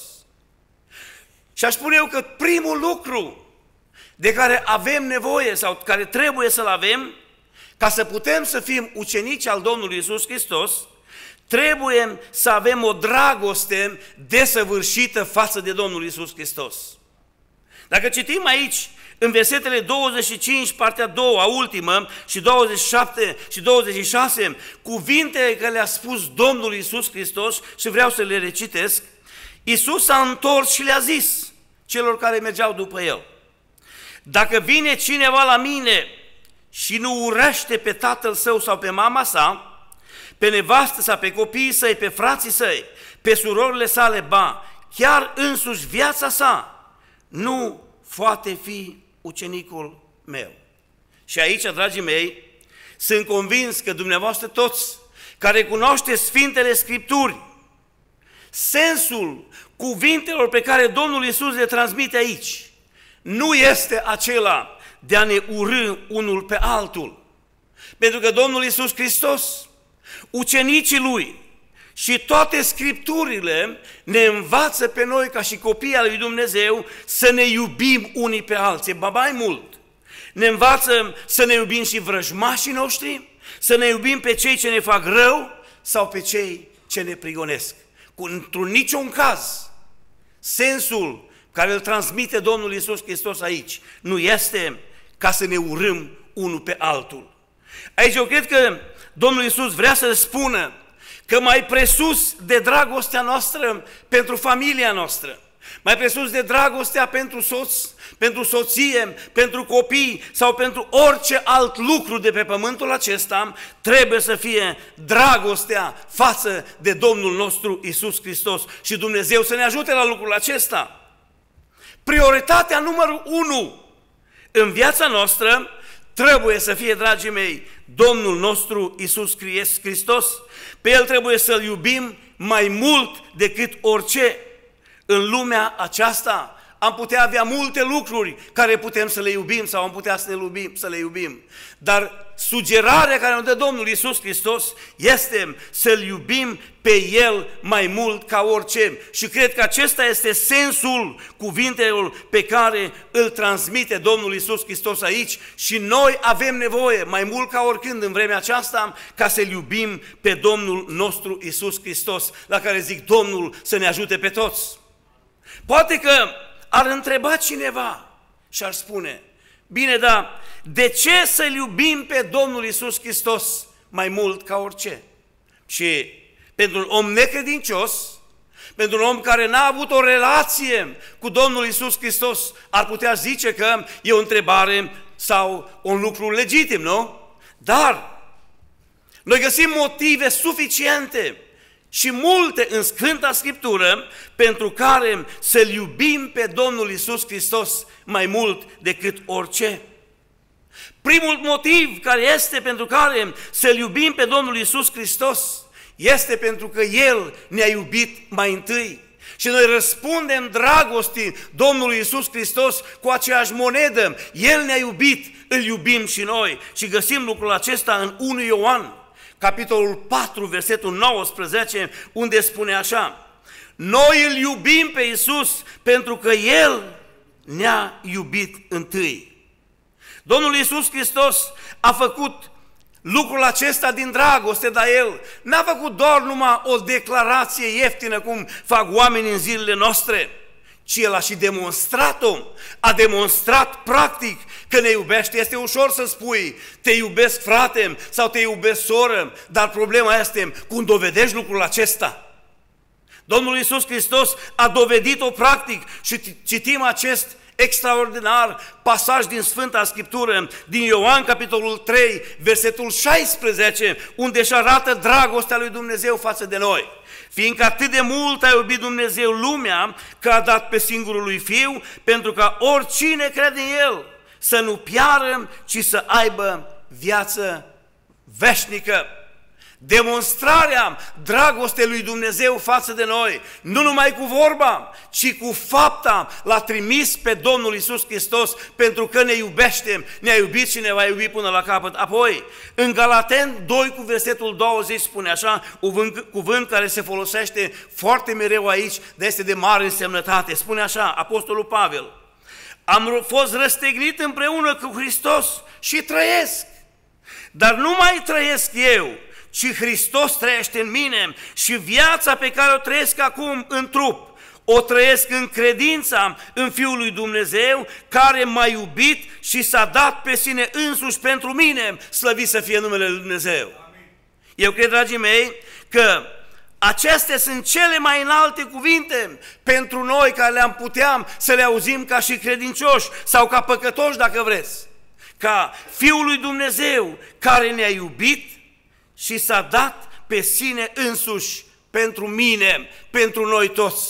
Și aș spune eu că primul lucru de care avem nevoie sau care trebuie să-l avem ca să putem să fim ucenici al Domnului Iisus Hristos, trebuie să avem o dragoste desăvârșită față de Domnul Iisus Hristos. Dacă citim aici în versetele 25, partea a doua, ultimă, și 27 și 26, cuvintele care le-a spus Domnul Iisus Hristos, și vreau să le recitesc, Iisus s-a întors și le-a zis celor care mergeau după El: dacă vine cineva la mine și nu urăște pe tatăl său sau pe mama sa, pe nevastă sa, pe copiii săi, pe frații săi, pe surorile sale, ba, chiar însuși viața sa, nu poate fi ucenicul meu. Și aici, dragii mei, sunt convins că dumneavoastră toți care cunoașteți Sfintele Scripturi, sensul cuvintelor pe care Domnul Iisus le transmite aici nu este acela de a ne urî unul pe altul. Pentru că Domnul Iisus Hristos, ucenicii Lui și toate Scripturile ne învață pe noi ca și copii al lui Dumnezeu să ne iubim unii pe alții. Ba mai mult, ne învață să ne iubim și vrăjmașii noștri, să ne iubim pe cei ce ne fac rău sau pe cei ce ne prigonesc. Într-un niciun caz, sensul care îl transmite Domnul Iisus Hristos aici nu este ca să ne urâm unul pe altul. Aici eu cred că Domnul Iisus vrea să spună că mai presus de dragostea noastră pentru familia noastră, mai presus de dragostea pentru soț, pentru soție, pentru copii sau pentru orice alt lucru de pe pământul acesta, trebuie să fie dragostea față de Domnul nostru Iisus Hristos. Și Dumnezeu să ne ajute la lucrul acesta. Prioritatea numărul 1 în viața noastră trebuie să fie, dragii mei, Domnul nostru Iisus Hristos. Pe El trebuie să-L iubim mai mult decât orice. În lumea aceasta am putea avea multe lucruri care putem să le iubim sau am putea să le iubim. Dar sugerarea care ne dă Domnul Iisus Hristos este să-L iubim pe El mai mult ca orice. Și cred că acesta este sensul cuvintelor pe care îl transmite Domnul Iisus Hristos aici și noi avem nevoie mai mult ca oricând în vremea aceasta ca să-L iubim pe Domnul nostru Iisus Hristos, la care zic Domnul să ne ajute pe toți. Poate că ar întreba cineva și ar spune, bine, dar de ce să-L iubim pe Domnul Iisus Hristos mai mult ca orice? Și pentru un om necredincios, pentru un om care n-a avut o relație cu Domnul Iisus Hristos, ar putea zice că e o întrebare sau un lucru legitim, nu? Dar noi găsim motive suficiente și multe în Sfânta Scriptură pentru care să-L iubim pe Domnul Iisus Hristos mai mult decât orice. Primul motiv care este pentru care să-L iubim pe Domnul Iisus Hristos este pentru că El ne-a iubit mai întâi. Și noi răspundem dragostii Domnului Iisus Hristos cu aceeași monedă. El ne-a iubit, îl iubim și noi. Și găsim lucrul acesta în 1 Ioan, capitolul 4, versetul 19, unde spune așa: noi îl iubim pe Iisus pentru că El ne-a iubit întâi. Domnul Iisus Hristos a făcut lucrul acesta din dragoste, dar El n-a făcut doar numai o declarație ieftină cum fac oamenii în zilele noastre, ci El a și demonstrat-o, a demonstrat practic că ne iubește. Este ușor să spui, te iubesc frate sau te iubesc soră, dar problema este cum dovedești lucrul acesta. Domnul Iisus Hristos a dovedit-o practic și citim acest extraordinar pasaj din Sfânta Scriptură, din Ioan, capitolul 3, versetul 16, unde își arată dragostea lui Dumnezeu față de noi. Fiindcă atât de mult a iubit Dumnezeu lumea, că a dat pe singurul lui Fiu, pentru ca oricine crede în El să nu piară, ci să aibă viață veșnică. Demonstrarea dragostei lui Dumnezeu față de noi, nu numai cu vorba, ci cu fapta, L-a trimis pe Domnul Iisus Hristos pentru că ne iubește, ne-a iubit și ne va iubi până la capăt. Apoi, în Galateni 2 cu versetul 20 spune așa, cuvânt care se folosește foarte mereu aici, dar este de mare însemnătate. Spune așa, Apostolul Pavel: am fost răstignit împreună cu Hristos și trăiesc, dar nu mai trăiesc eu, ci Hristos trăiește în mine și viața pe care o trăiesc acum în trup, o trăiesc în credința în Fiul lui Dumnezeu, care m-a iubit și s-a dat pe sine însuși pentru mine, slăvit să fie numele lui Dumnezeu. Amin. Eu cred, dragii mei, că acestea sunt cele mai înalte cuvinte pentru noi care le-am putea să le auzim ca și credincioși sau ca păcătoși, dacă vreți. Ca Fiul lui Dumnezeu care ne-a iubit și s-a dat pe sine însuși pentru mine, pentru noi toți.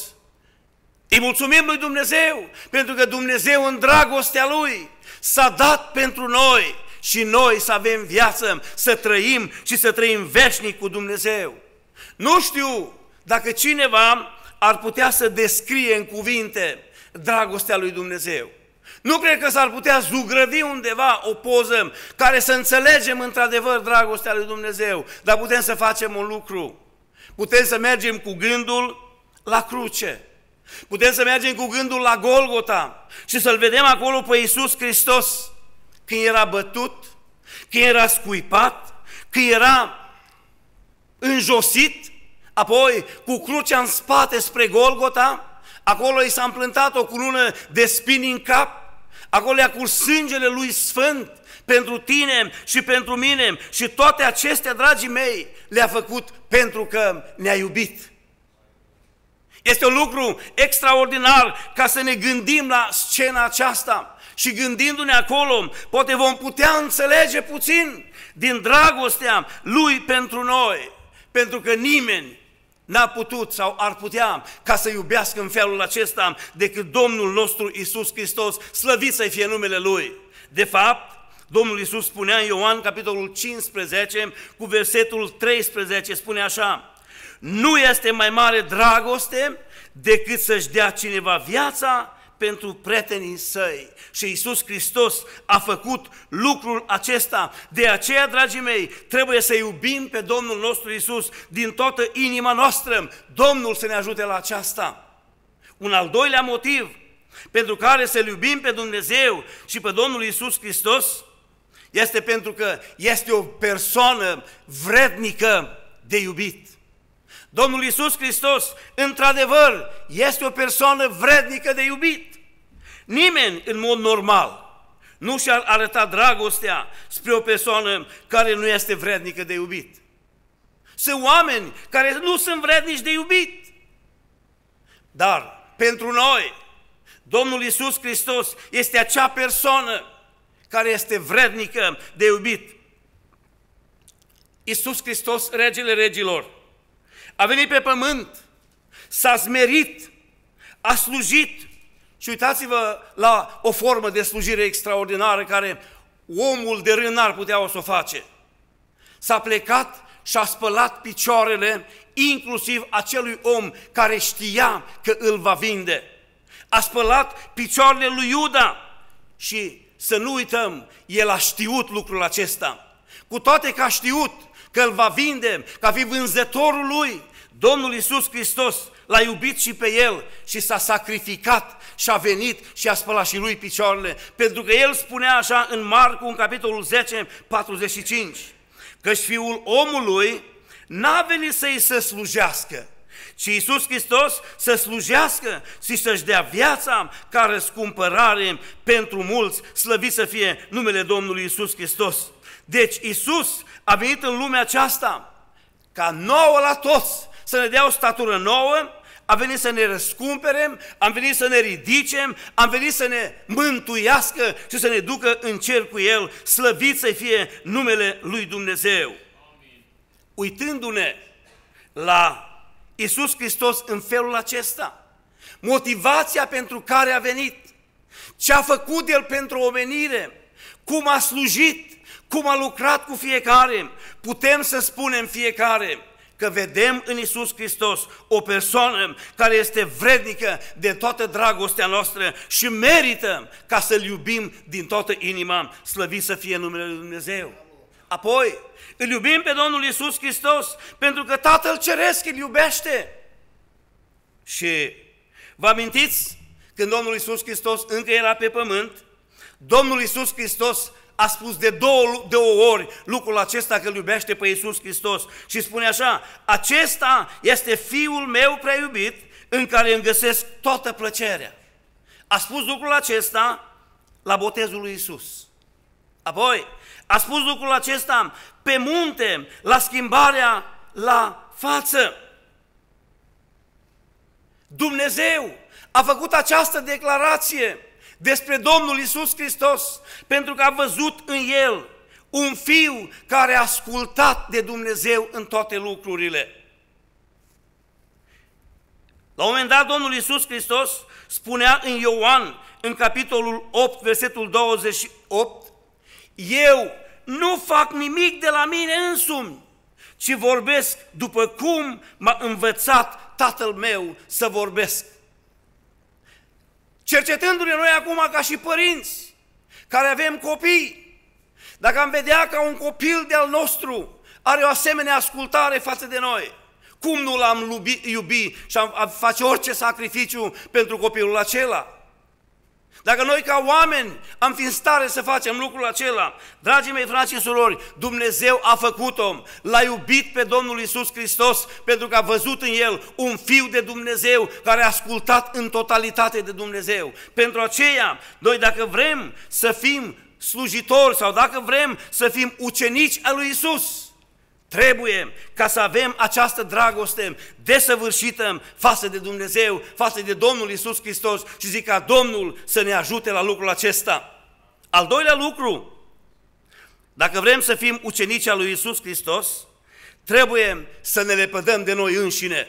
Îi mulțumim lui Dumnezeu, pentru că Dumnezeu în dragostea Lui s-a dat pentru noi și noi să avem viață, să trăim și să trăim veșnic cu Dumnezeu. Nu știu dacă cineva ar putea să descrie în cuvinte dragostea lui Dumnezeu. Nu cred că s-ar putea zugrăvi undeva o poză care să înțelegem într-adevăr dragostea lui Dumnezeu, dar putem să facem un lucru. Putem să mergem cu gândul la cruce. Putem să mergem cu gândul la Golgota și să-L vedem acolo pe Iisus Hristos când era bătut, când era scuipat, când era înjosit, apoi cu crucea în spate spre Golgota, acolo i s-a împlântat o cunună de spini în cap, acolo i-a curs sângele Lui Sfânt pentru tine și pentru mine și toate acestea, dragii mei, le-a făcut pentru că ne-a iubit. Este un lucru extraordinar ca să ne gândim la scena aceasta și gândindu-ne acolo, poate vom putea înțelege puțin din dragostea Lui pentru noi, pentru că nimeni n-a putut sau ar putea ca să iubească în felul acesta decât Domnul nostru Iisus Hristos, slăvit să fie numele Lui. De fapt, Domnul Iisus spunea în Ioan, capitolul 15, cu versetul 13, spune așa: nu este mai mare dragoste decât să-și dea cineva viața pentru prietenii săi. Și Iisus Hristos a făcut lucrul acesta. De aceea, dragii mei, trebuie să iubim pe Domnul nostru Iisus din toată inima noastră. Domnul să ne ajute la aceasta. Un al doilea motiv pentru care să-L iubim pe Dumnezeu și pe Domnul Iisus Hristos este pentru că este o persoană vrednică de iubit. Domnul Iisus Hristos, într-adevăr, este o persoană vrednică de iubit. Nimeni, în mod normal, nu și-ar arăta dragostea spre o persoană care nu este vrednică de iubit. Sunt oameni care nu sunt vrednici de iubit. Dar, pentru noi, Domnul Iisus Hristos este acea persoană care este vrednică de iubit. Iisus Hristos, Regele Regilor, a venit pe pământ, s-a smerit, a slujit și uitați-vă la o formă de slujire extraordinară care omul de rând n-ar putea să o face. S-a plecat și a spălat picioarele inclusiv acelui om care știa că îl va vinde. A spălat picioarele lui Iuda și să nu uităm, el a știut lucrul acesta. Cu toate că a știut că îl va vinde, ca fi vânzătorul lui, Domnul Iisus Hristos l-a iubit și pe el și s-a sacrificat și a venit și a spălat și lui picioarele, pentru că el spunea așa în Marcu, în capitolul 10, 45, căci Fiul omului n-a venit să-i se slujească, ci Iisus Hristos să slujească și să-și dea viața ca răscumpărare pentru mulți, slăvit să fie numele Domnului Iisus Hristos. Deci Iisus a venit în lumea aceasta ca nouă la toți, să ne dea o statură nouă, a venit să ne răscumpere, am venit să ne ridicem, am venit să ne mântuiască și să ne ducă în cer cu El, slăvit să fie numele lui Dumnezeu. Amin. Uitându-ne la Iisus Hristos în felul acesta, motivația pentru care a venit, ce a făcut El pentru omenire, cum a slujit, cum a lucrat cu fiecare, putem să spunem fiecare că vedem în Iisus Hristos o persoană care este vrednică de toată dragostea noastră și merită ca să-L iubim din toată inima, slăvit să fie numele Lui Dumnezeu. Apoi, îl iubim pe Domnul Iisus Hristos pentru că Tatăl Ceresc îl iubește. Și vă amintiți când Domnul Iisus Hristos încă era pe pământ, Domnul Iisus Hristos a spus de două ori lucrul acesta, că îl iubește pe Iisus Hristos și spune așa: acesta este Fiul meu prea iubit în care îmi găsesc toată plăcerea. A spus lucrul acesta la botezul lui Iisus. Apoi a spus lucrul acesta pe munte, la schimbarea la față. Dumnezeu a făcut această declarație despre Domnul Iisus Hristos, pentru că a văzut în El un Fiu care a ascultat de Dumnezeu în toate lucrurile. La un moment dat, Domnul Iisus Hristos spunea în Ioan, în capitolul 8, versetul 28, eu nu fac nimic de la mine însumi, ci vorbesc după cum m-a învățat Tatăl meu să vorbesc. Cercetându-ne noi acum ca și părinți care avem copii, dacă am vedea că un copil de-al nostru are o asemenea ascultare față de noi, cum nu l-am iubi și am face orice sacrificiu pentru copilul acela? Dacă noi ca oameni am fi în stare să facem lucrul acela, dragii mei frați și surori, Dumnezeu a făcut-o, l-a iubit pe Domnul Iisus Hristos pentru că a văzut în El un Fiu de Dumnezeu care a ascultat în totalitate de Dumnezeu. Pentru aceea, noi dacă vrem să fim slujitori sau dacă vrem să fim ucenici al lui Iisus, Trebuie ca să avem această dragoste desăvârșită față de Dumnezeu, față de Domnul Iisus Hristos și zic ca Domnul să ne ajute la lucrul acesta. Al doilea lucru, dacă vrem să fim ucenici al lui Iisus Hristos, trebuie să ne lepădăm de noi înșine.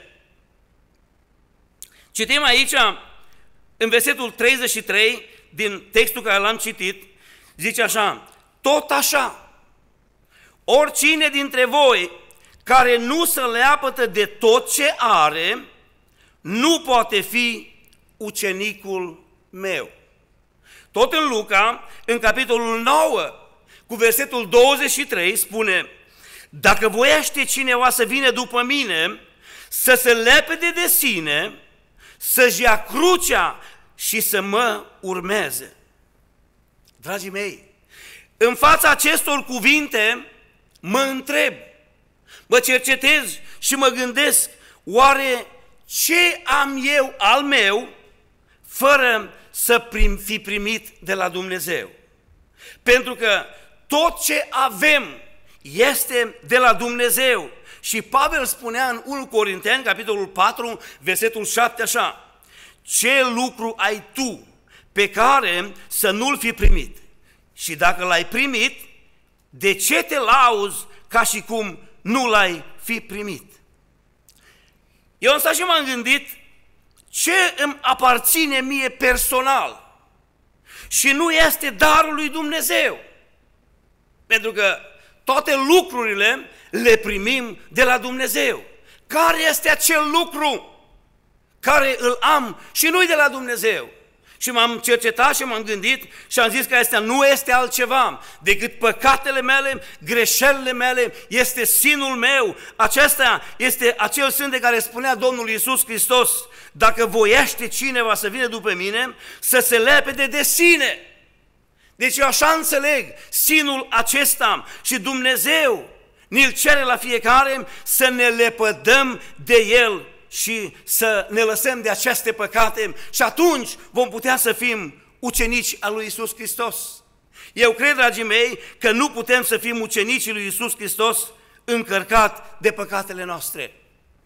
Citim aici, în versetul 33 din textul care l-am citit, zice așa: tot așa, oricine dintre voi care nu se leapătă de tot ce are, nu poate fi ucenicul meu. Tot în Luca, în capitolul 9, cu versetul 23, spune: dacă voiește cineva să vină după mine, să se lepede de sine, să-și ia crucea și să mă urmeze. Dragii mei, în fața acestor cuvinte mă întreb, mă cercetez și mă gândesc, oare ce am eu al meu fără să fi primit de la Dumnezeu? Pentru că tot ce avem este de la Dumnezeu. Și Pavel spunea în 1 Corinteni, capitolul 4, versetul 7 așa: ce lucru ai tu pe care să nu-l fi primit? Și dacă l-ai primit, de ce te lauzi ca și cum nu l-ai fi primit? Eu am stat și m-am gândit ce îmi aparține mie personal și nu este darul lui Dumnezeu. Pentru că toate lucrurile le primim de la Dumnezeu. Care este acel lucru care îl am și nu-i de la Dumnezeu? Și m-am cercetat și m-am gândit și am zis că asta nu este altceva decât păcatele mele, greșelile mele, este sinul meu. Acesta este acel sân de care spunea Domnul Iisus Hristos: dacă voiește cineva să vină după mine, să se lepede de sine. Deci eu așa înțeleg sinul acesta și Dumnezeu ne-l cere la fiecare să ne lepădăm de el și să ne lăsăm de aceste păcate și atunci vom putea să fim ucenici al lui Iisus Hristos. Eu cred, dragii mei, că nu putem să fim ucenicii lui Iisus Hristos încărcat de păcatele noastre.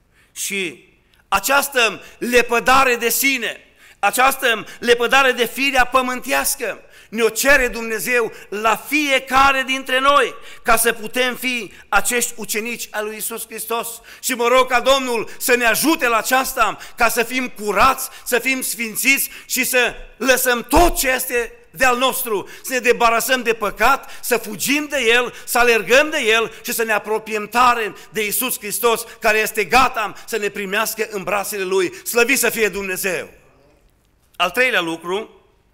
Și această lepădare de sine, această lepădare de firea pământească, ne-o cere Dumnezeu la fiecare dintre noi, ca să putem fi acești ucenici al lui Iisus Hristos. Și mă rog ca Domnul să ne ajute la aceasta, ca să fim curați, să fim sfințiți și să lăsăm tot ce este de-al nostru, să ne debarasăm de păcat, să fugim de el, să alergăm de el și să ne apropiem tare de Iisus Hristos, care este gata să ne primească în brațele Lui. Slăvit să fie Dumnezeu! Al treilea lucru,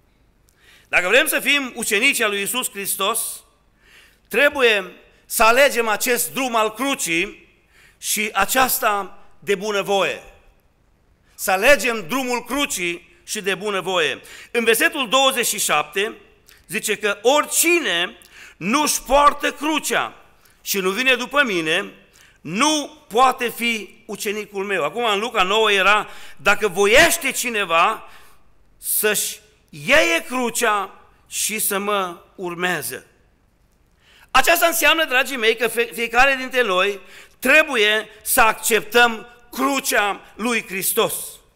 dacă vrem să fim ucenici al lui Iisus Hristos, trebuie să alegem acest drum al crucii și aceasta de bunăvoie. Să alegem drumul crucii și de bunăvoie. În versetul 27 zice că oricine nu-și poartă crucea și nu vine după mine, nu poate fi ucenicul meu. Acum în Luca 9 era: dacă voiește cineva să-și iei crucea și să mă urmeze. Aceasta înseamnă, dragii mei, că fiecare dintre noi trebuie să acceptăm crucea lui Hristos.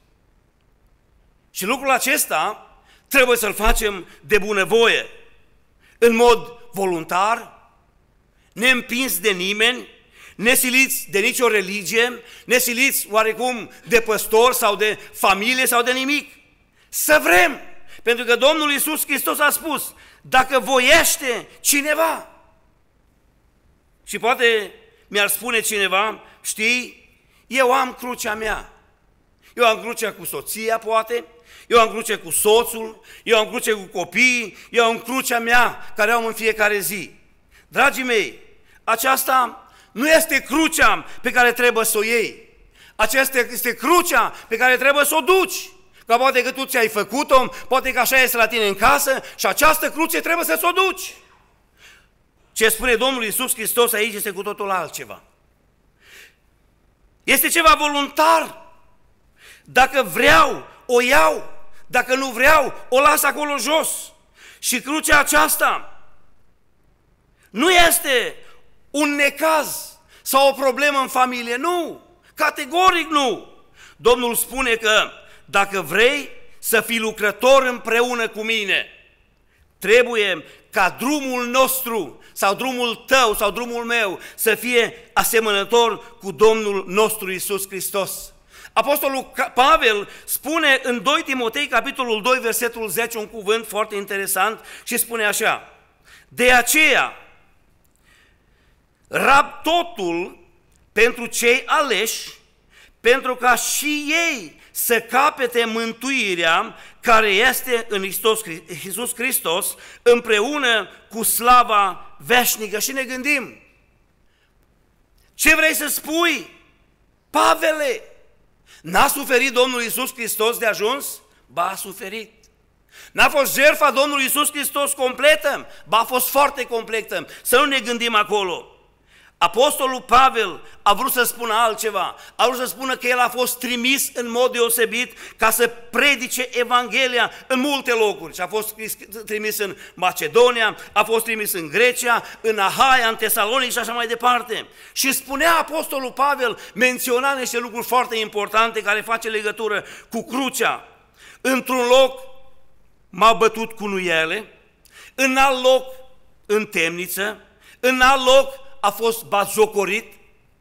Și lucrul acesta trebuie să-l facem de bunăvoie, în mod voluntar, neîmpins de nimeni, nesiliți de nicio religie, nesiliți oarecum de păstor sau de familie sau de nimic. Să vrem, pentru că Domnul Iisus Hristos a spus: dacă voiește cineva. Și poate mi-ar spune cineva: știi, eu am crucea mea. Eu am crucea cu soția, poate, eu am crucea cu soțul, eu am crucea cu copiii, eu am crucea mea care am în fiecare zi. Dragii mei, aceasta nu este crucea pe care trebuie să o iei. Aceasta este crucea pe care trebuie să o duci. Că poate că tu ți-ai făcut-o, poate că așa este la tine în casă și această cruce trebuie să o duci. Ce spune Domnul Iisus Hristos aici este cu totul altceva. Este ceva voluntar. Dacă vreau, o iau. Dacă nu vreau, o las acolo jos. Și crucea aceasta nu este un necaz Sau o problemă în familie? Nu, categoric nu. Domnul spune că dacă vrei să fii lucrător împreună cu mine, trebuie ca drumul nostru sau drumul tău sau drumul meu să fie asemănător cu Domnul nostru Iisus Hristos. Apostolul Pavel spune în 2 Timotei, capitolul 2, versetul 10, un cuvânt foarte interesant și spune așa: de aceea, rab totul pentru cei aleși, pentru ca și ei să capete mântuirea care este în Iisus Hristos, împreună cu slava veșnică. Și ne gândim, ce vrei să spui, Pavele? N-a suferit Domnul Iisus Hristos de ajuns? Ba, a suferit. N-a fost jertfa Domnului Iisus Hristos completă? Ba, a fost foarte completă. Să nu ne gândim acolo. Apostolul Pavel a vrut să spună altceva, a vrut să spună că el a fost trimis în mod deosebit ca să predice Evanghelia în multe locuri. Și a fost trimis în Macedonia, a fost trimis în Grecia, în Ahaia, în Tesalonic și așa mai departe. Și spunea Apostolul Pavel, menționa niște lucruri foarte importante care face legătură cu crucea. Într-un loc m-au bătut cu nuiele, în alt loc în temniță, în alt loc a fost batjocorit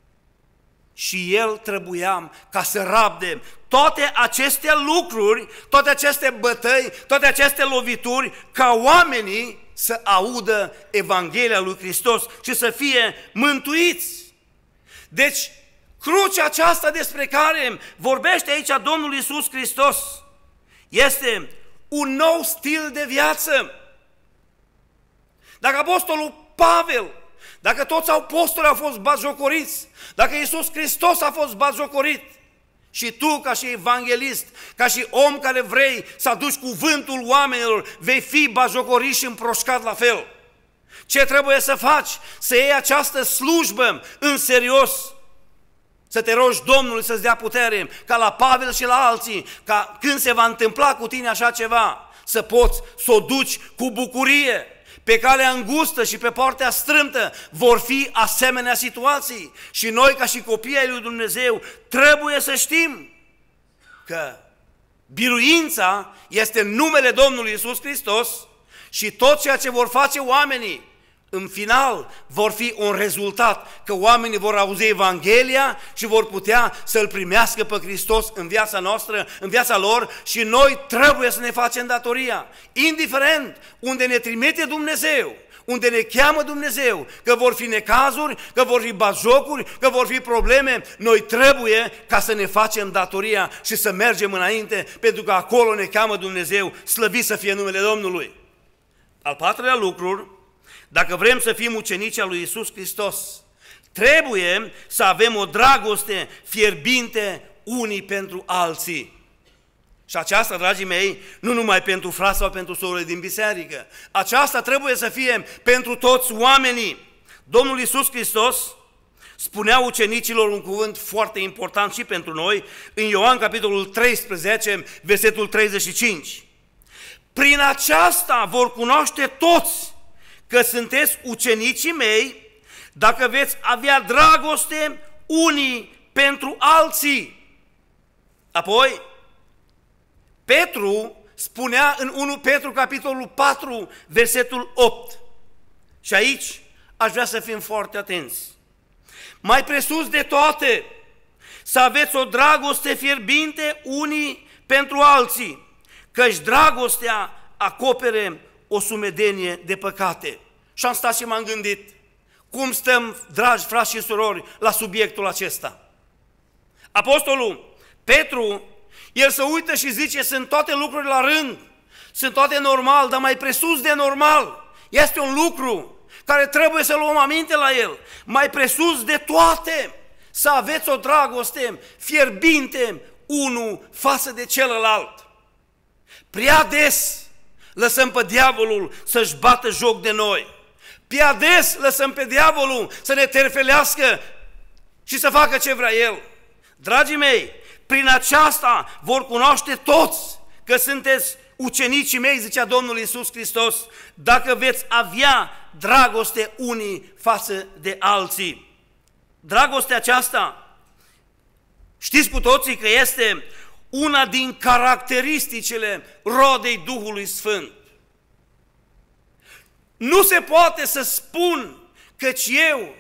și el trebuia ca să rabde toate aceste lucruri, toate aceste bătăi, toate aceste lovituri, ca oamenii să audă Evanghelia lui Hristos și să fie mântuiți. Deci, crucea aceasta despre care vorbește aici Domnul Iisus Hristos este un nou stil de viață. Dacă Apostolul Pavel, dacă toți apostolii au fost batjocoriți, dacă Iisus Hristos a fost batjocorit, și tu ca și evanghelist, ca și om care vrei să aduci cuvântul oamenilor, vei fi batjocorit și împroșcat la fel. Ce trebuie să faci? Să iei această slujbă în serios, să te rogi Domnului să-ți dea putere, ca la Pavel și la alții, ca când se va întâmpla cu tine așa ceva, să poți să o duci cu bucurie. Pe calea îngustă și pe partea strâmtă vor fi asemenea situații. Și noi, ca și copii ai lui Dumnezeu, trebuie să știm că biruința este în numele Domnului Iisus Hristos și tot ceea ce vor face oamenii, în final, vor fi un rezultat, că oamenii vor auzi Evanghelia și vor putea să-L primească pe Hristos în viața noastră, în viața lor, și noi trebuie să ne facem datoria. Indiferent unde ne trimite Dumnezeu, unde ne cheamă Dumnezeu, că vor fi necazuri, că vor fi batjocuri, că vor fi probleme, noi trebuie ca să ne facem datoria și să mergem înainte, pentru că acolo ne cheamă Dumnezeu, slăvit să fie numele Domnului. Al patrulea lucru, dacă vrem să fim ucenici al lui Iisus Hristos, trebuie să avem o dragoste fierbinte unii pentru alții. Și aceasta, dragii mei, nu numai pentru frați sau pentru surorile din biserică, aceasta trebuie să fie pentru toți oamenii. Domnul Iisus Hristos spunea ucenicilor un cuvânt foarte important și pentru noi, în Ioan capitolul 13, versetul 35. Prin aceasta vor cunoaște toți că sunteți ucenicii mei, dacă veți avea dragoste unii pentru alții. Apoi, Petru spunea în 1 Petru, capitolul 4, versetul 8. Și aici aș vrea să fim foarte atenți. Mai presus de toate, să aveți o dragoste fierbinte unii pentru alții, căci dragostea acopere o sumedenie de păcate. Și am stat și m-am gândit, cum stăm, dragi frați și surori, la subiectul acesta? Apostolul Petru, el se uită și zice, sunt toate lucrurile la rând, sunt toate normal, dar mai presus de normal, este un lucru care trebuie să luăm aminte la el, mai presus de toate, să aveți o dragoste fierbinte unul față de celălalt. Prea des lăsăm pe diavolul să-și bată joc de noi. Prea des lăsăm pe diavolul să ne terfelească și să facă ce vrea el. Dragii mei, prin aceasta vor cunoaște toți că sunteți ucenicii mei, zicea Domnul Iisus Hristos, dacă veți avea dragoste unii față de alții. dragostea aceasta, știți cu toții că este una din caracteristicile rodei Duhului Sfânt. Nu se poate să spun căci eu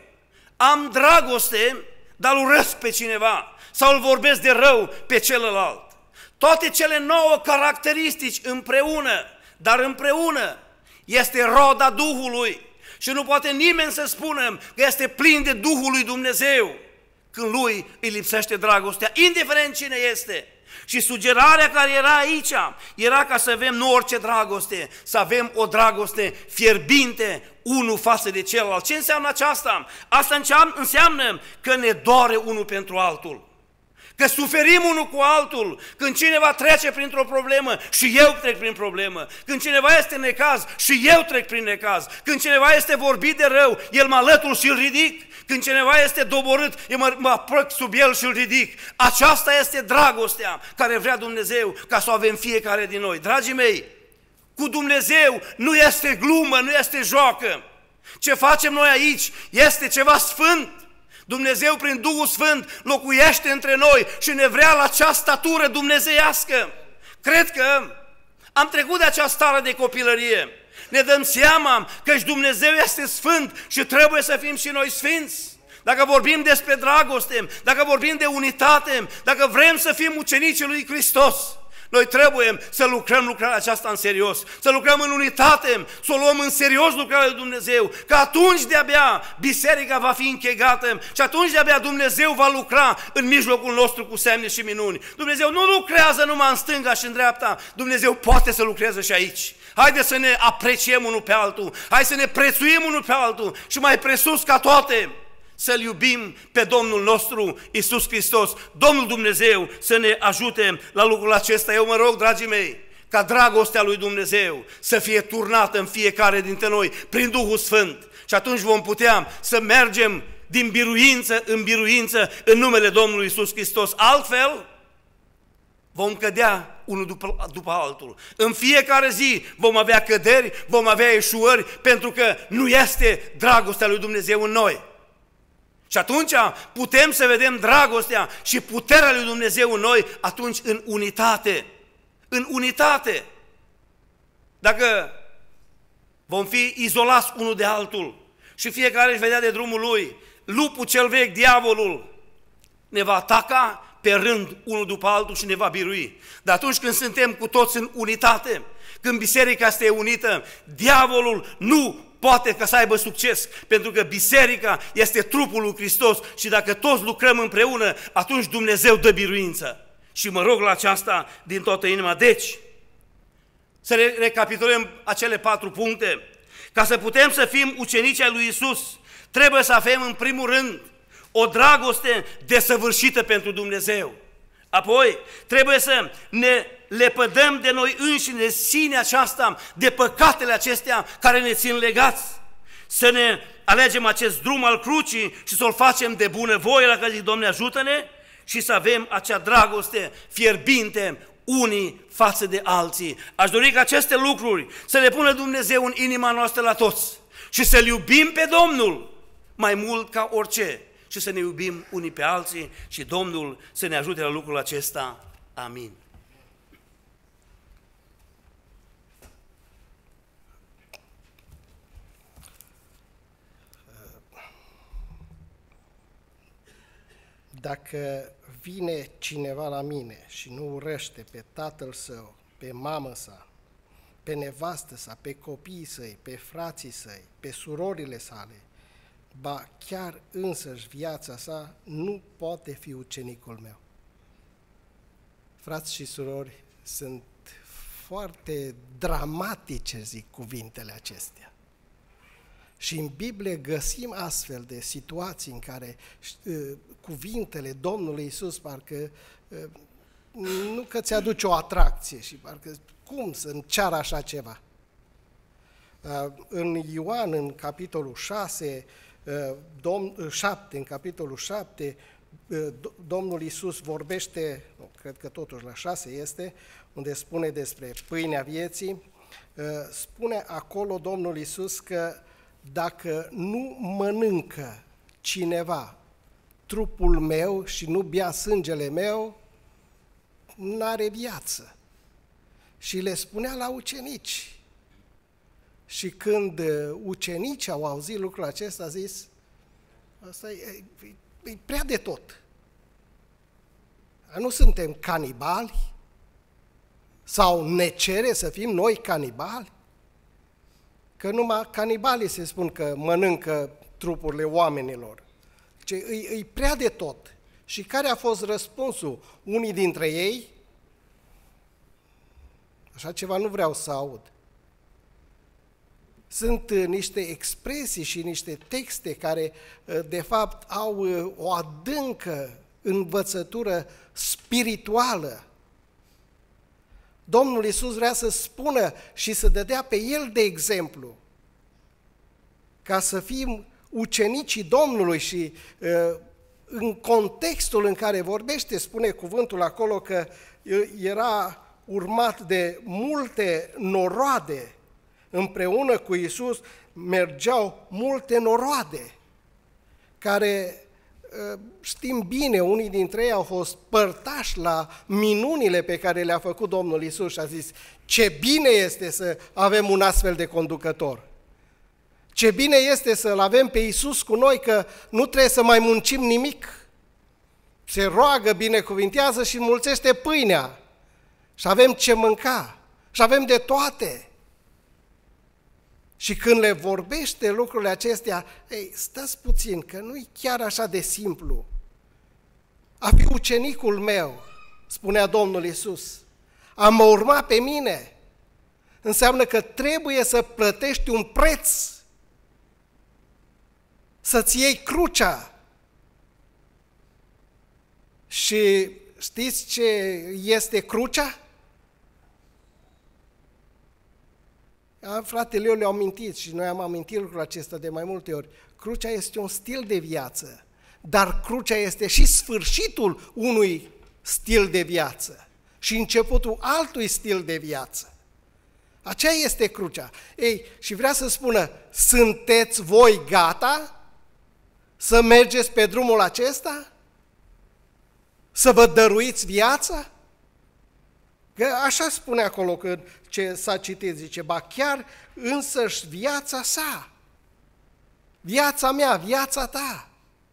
am dragoste, dar îl urăsc pe cineva sau îl vorbesc de rău pe celălalt. Toate cele 9 caracteristici împreună, dar împreună este roda Duhului și nu poate nimeni să spună că este plin de Duhul lui Dumnezeu când lui îi lipsește dragostea, indiferent cine este. Și sugerarea care era aici era ca să avem nu orice dragoste, să avem o dragoste fierbinte unul față de celălalt. Ce înseamnă aceasta? Asta înseamnă că ne doare unul pentru altul, că suferim unul cu altul. Când cineva trece printr-o problemă și eu trec prin problemă, când cineva este în necaz și eu trec prin necaz, când cineva este vorbit de rău, el mă alătur și îl ridic, când cineva este doborât, eu mă aplec sub el și îl ridic. Aceasta este dragostea care vrea Dumnezeu ca să o avem fiecare din noi. Dragii mei, cu Dumnezeu nu este glumă, nu este joacă. Ce facem noi aici este ceva sfânt. Dumnezeu prin Duhul Sfânt locuiește între noi și ne vrea la acea statură dumnezeiască. Cred că am trecut de această stare de copilărie. Ne dăm seama că Dumnezeu este sfânt și trebuie să fim și noi sfinți. Dacă vorbim despre dragoste, dacă vorbim de unitate, dacă vrem să fim ucenicii lui Hristos, noi trebuie să lucrăm lucrarea aceasta în serios, să lucrăm în unitate, să o luăm în serios lucrarea lui Dumnezeu, că atunci de-abia biserica va fi închegată și atunci de-abia Dumnezeu va lucra în mijlocul nostru cu semne și minuni. Dumnezeu nu lucrează numai în stânga și în dreapta, Dumnezeu poate să lucreze și aici. Haideți să ne apreciem unul pe altul, hai să ne prețuim unul pe altul și mai presus ca toate, să-L iubim pe Domnul nostru Iisus Hristos. Domnul Dumnezeu să ne ajute la lucrul acesta. Eu mă rog, dragii mei, ca dragostea lui Dumnezeu să fie turnată în fiecare dintre noi prin Duhul Sfânt și atunci vom putea să mergem din biruință în biruință în numele Domnului Iisus Hristos. Altfel vom cădea unul după altul. În fiecare zi vom avea căderi, vom avea eșuări, pentru că nu este dragostea lui Dumnezeu în noi. Și atunci putem să vedem dragostea și puterea lui Dumnezeu în noi atunci în unitate. În unitate. Dacă vom fi izolați unul de altul și fiecare își vedea de drumul lui, lupul cel vechi, diavolul, ne va ataca pe rând unul după altul și ne va birui. Dar atunci când suntem cu toți în unitate, când biserica este unită, diavolul nu poate să aibă succes, pentru că biserica este trupul lui Hristos și dacă toți lucrăm împreună, atunci Dumnezeu dă biruință. Și mă rog la aceasta din toată inima. Deci, să recapitulăm acele 4 puncte. Ca să putem să fim ucenici ai lui Iisus, trebuie să avem în primul rând o dragoste desăvârșită pentru Dumnezeu. Apoi, trebuie să ne lepădăm de noi înșine, de sinea aceasta, de păcatele acestea care ne țin legați. Să ne alegem acest drum al crucii și să-l facem de bunăvoie, la care zic, Doamne, ajută-ne, și să avem acea dragoste fierbinte unii față de alții. Aș dori ca aceste lucruri să le pună Dumnezeu în inima noastră la toți și să-L iubim pe Domnul mai mult ca orice și să ne iubim unii pe alții și Domnul să ne ajute la lucrul acesta. Amin. Dacă vine cineva la mine și nu urăște pe tatăl său, pe mamă sa, pe nevastă sa, pe copiii săi, pe frații săi, pe surorile sale, ba chiar însăși viața sa, nu poate fi ucenicul meu. Frați și surori, sunt foarte dramatice, zic, cuvintele acestea. Și în Biblie găsim astfel de situații în care cuvintele Domnului Iisus parcă nu că ți-aduce o atracție și parcă cum să-mi ceară așa ceva. În Ioan, în capitolul 7, în capitolul 7, Domnul Iisus vorbește, cred că totuși la 6 este, unde spune despre pâinea vieții, spune acolo Domnul Iisus că dacă nu mănâncă cineva trupul meu și nu bea sângele meu, n-are viață. Și le spunea la ucenici. Și când ucenicii au auzit lucrul acesta, a zis, asta e prea de tot. Nu suntem canibali? Sau ne cere să fim noi canibali? Că numai canibalii se spun că mănâncă trupurile oamenilor. E prea de tot. Și care a fost răspunsul? Unii dintre ei, așa ceva nu vreau să aud. Sunt niște expresii și niște texte care, de fapt, au o adâncă învățătură spirituală. Domnul Iisus vrea să spună și să dădea pe El de exemplu, ca să fim ucenicii Domnului și în contextul în care vorbește, spune cuvântul acolo că era urmat de multe noroade. Împreună cu Iisus mergeau multe noroade, care, știm bine, unii dintre ei au fost părtași la minunile pe care le-a făcut Domnul Iisus și a zis, ce bine este să avem un astfel de conducător. Ce bine este să-L avem pe Iisus cu noi, că nu trebuie să mai muncim nimic. Se roagă, binecuvintează și înmulțește pâinea. Și avem ce mânca. Și avem de toate. Și când le vorbește lucrurile acestea, stați puțin, că nu-i chiar așa de simplu. A fi ucenicul meu, spunea Domnul Iisus, a mă urma pe mine, înseamnă că trebuie să plătești un preț, să-ți iei crucea. Și știți ce este crucea? Fratele eu le-au amintit și noi am amintit lucrul acesta de mai multe ori. Crucea este un stil de viață, dar crucea este și sfârșitul unui stil de viață și începutul altui stil de viață. Aceea este crucea. Ei, și vrea să spună, sunteți voi gata să mergeți pe drumul acesta? Să vă dăruiți viața? Că așa spune acolo că ce s-a citit, zice, ba chiar însăși viața sa, viața mea, viața ta.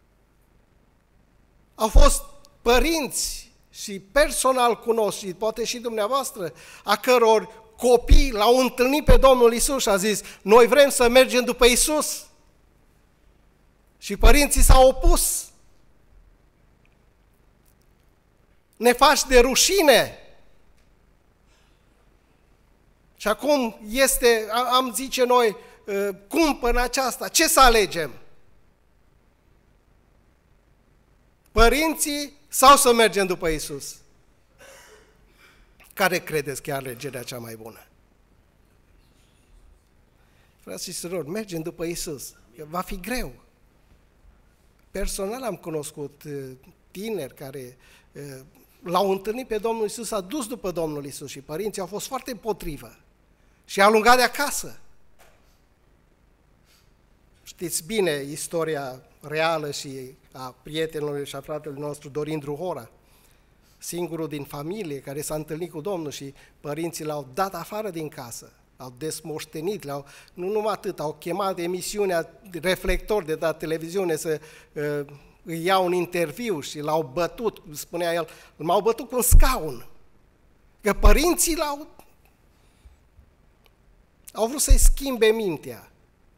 Au fost părinți și personal cunosc și poate și dumneavoastră, a căror copii l-au întâlnit pe Domnul Iisus și a zis, noi vrem să mergem după Iisus. Și părinții s-au opus. Ne faci de rușine. Și acum este, am zice noi, cumpăna aceasta, ce să alegem? Părinții sau să mergem după Iisus? Care credeți că e alegerea cea mai bună? Frați și surori, mergem după Iisus. Va fi greu. Personal am cunoscut tineri care l-au întâlnit pe Domnul Iisus, s-a dus după Domnul Iisus și părinții au fost foarte împotrivă și a alungat de acasă. Știți bine istoria reală și a prietenului și a fratelui nostru Dorin Druhora, singurul din familie care s-a întâlnit cu Domnul și părinții l-au dat afară din casă, l-au desmoștenit, nu numai atât, au chemat emisiunea Reflector de la televiziune să îi ia un interviu și l-au bătut, cum spunea el, m-au bătut cu un scaun, că părinții au vrut să-i schimbe mintea.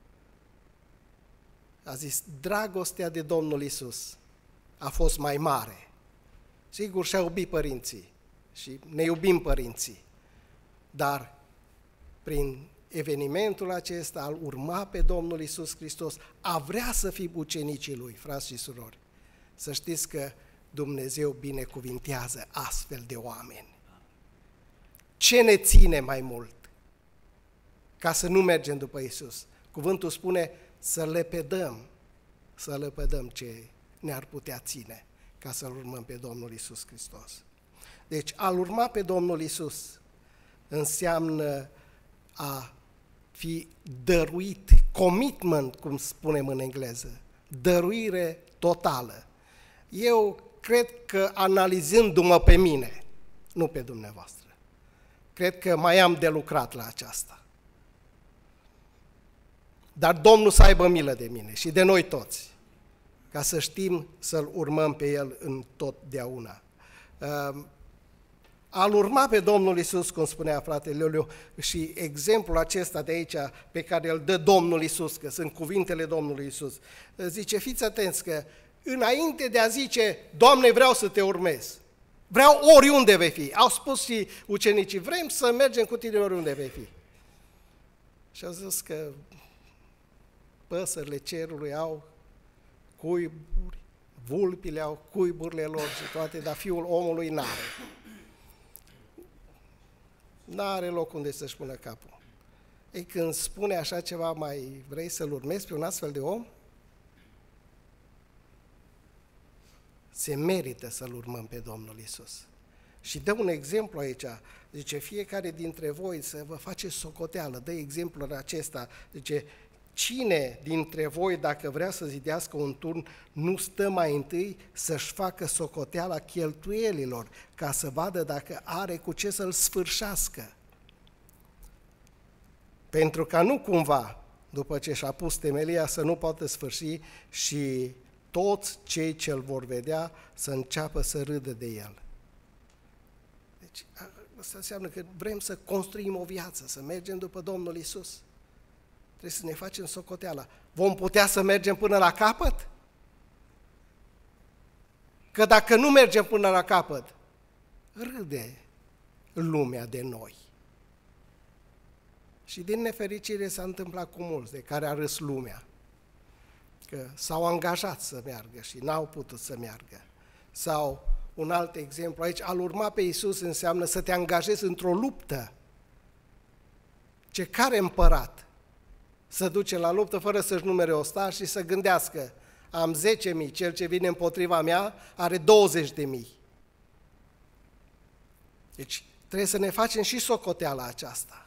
A zis, dragostea de Domnul Iisus a fost mai mare. Sigur, și-a iubit părinții și ne iubim părinții, dar prin evenimentul acesta, al urma pe Domnul Iisus Hristos, a vrea să fim ucenicii Lui, frați și surori. Să știți că Dumnezeu binecuvintează astfel de oameni. Ce ne ține mai mult ca să nu mergem după Iisus? Cuvântul spune să lepădăm ce ne-ar putea ține ca să-L urmăm pe Domnul Iisus Hristos. Deci, a-L urma pe Domnul Iisus înseamnă a fi dăruit, commitment, cum spunem în engleză, dăruire totală. Eu cred că analizându-mă pe mine, nu pe dumneavoastră, cred că mai am de lucrat la aceasta. Dar Domnul să aibă milă de mine și de noi toți, ca să știm să-L urmăm pe El în totdeauna. A-L urma pe Domnul Iisus, cum spunea fratele Iuliu, și exemplul acesta de aici pe care îl dă Domnul Iisus, că sunt cuvintele Domnului Iisus, zice, fiți atenți că înainte de a zice, Doamne, vreau să te urmez, vreau oriunde vei fi, au spus și ucenicii, vrem să mergem cu tine oriunde vei fi. Și au zis că păsările cerului au cuiburi, vulpile au cuiburile lor și toate, dar Fiul omului n-are. N-are loc unde să-și pună capul. Ei, când spune așa ceva, mai vrei să-L urmezi pe un astfel de om? Se merită să-L urmăm pe Domnul Iisus. Și dă un exemplu aici, zice, fiecare dintre voi să vă faceți socoteală, dă exemplul acesta, zice, cine dintre voi, dacă vrea să zidească un turn, nu stă mai întâi să-și facă socoteala cheltuielilor, ca să vadă dacă are cu ce să-l sfârșească. Pentru ca nu cumva, după ce și-a pus temelia, să nu poată sfârși și toți cei ce-l vor vedea să înceapă să râdă de el. Deci, asta înseamnă că vrem să construim o viață, să mergem după Domnul Iisus. Trebuie să ne facem socoteala. Vom putea să mergem până la capăt? Că dacă nu mergem până la capăt, râde lumea de noi. Și din nefericire s-a întâmplat cu mulți de care a râs lumea, că s-au angajat să meargă și n-au putut să meargă. Sau un alt exemplu aici, a-L urma pe Iisus înseamnă să te angajezi într-o luptă. Care împărat să duce la luptă fără să-și numere ostași și să gândească, am 10.000, cel ce vine împotriva mea are 20.000. Deci trebuie să ne facem și socoteala aceasta.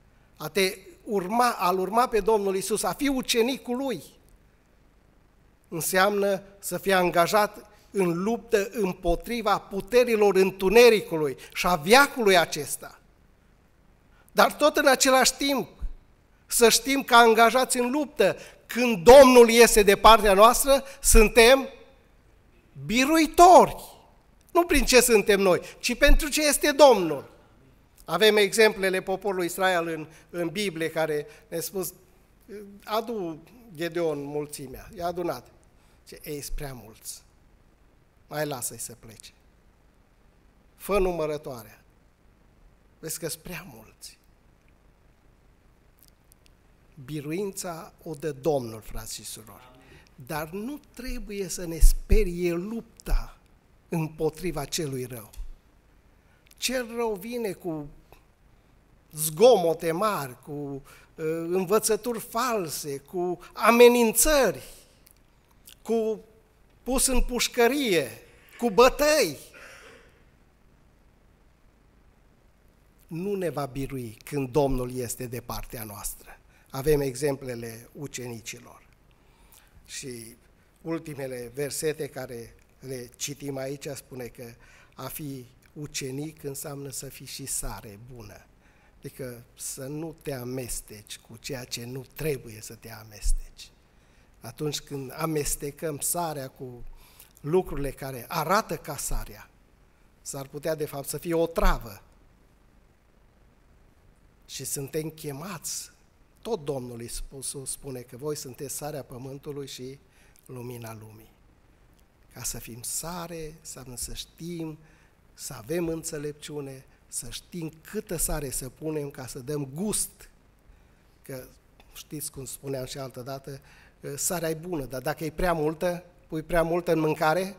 A-L urma pe Domnul Iisus, a fi ucenicul Lui, înseamnă să fie angajat în luptă împotriva puterilor întunericului și a veacului acesta. Dar tot în același timp, să știm că angajați în luptă, când Domnul iese de partea noastră, suntem biruitori. Nu prin ce suntem noi, ci pentru ce este Domnul. Avem exemplele poporului Israel în Biblie care ne-a spus, adu Gedeon mulțimea, i-a adunat. Ce ei sunt prea mulți, mai lasă-i să plece. Fă numărătoarea, vezi că sunt prea mulți. Biruința o dă Domnul, frați și surori, dar nu trebuie să ne sperie lupta împotriva celui rău. Cel rău vine cu zgomote mari, cu învățături false, cu amenințări, cu pus în pușcărie, cu bătăi. Nu ne va birui când Domnul este de partea noastră. Avem exemplele ucenicilor. Și ultimele versete care le citim aici spune că a fi ucenic înseamnă să fii și sare bună. Adică să nu te amesteci cu ceea ce nu trebuie să te amesteci. Atunci când amestecăm sarea cu lucrurile care arată ca sarea, s-ar putea de fapt să fie o travă. Și suntem chemați, tot Domnul Iisus spune că voi sunteți sarea pământului și lumina lumii. Ca să fim sare, înseamnă să știm, să avem înțelepciune, să știm câtă sare să punem ca să dăm gust. Că știți cum spuneam și altă dată, sarea e bună, dar dacă e prea multă, pui prea multă în mâncare,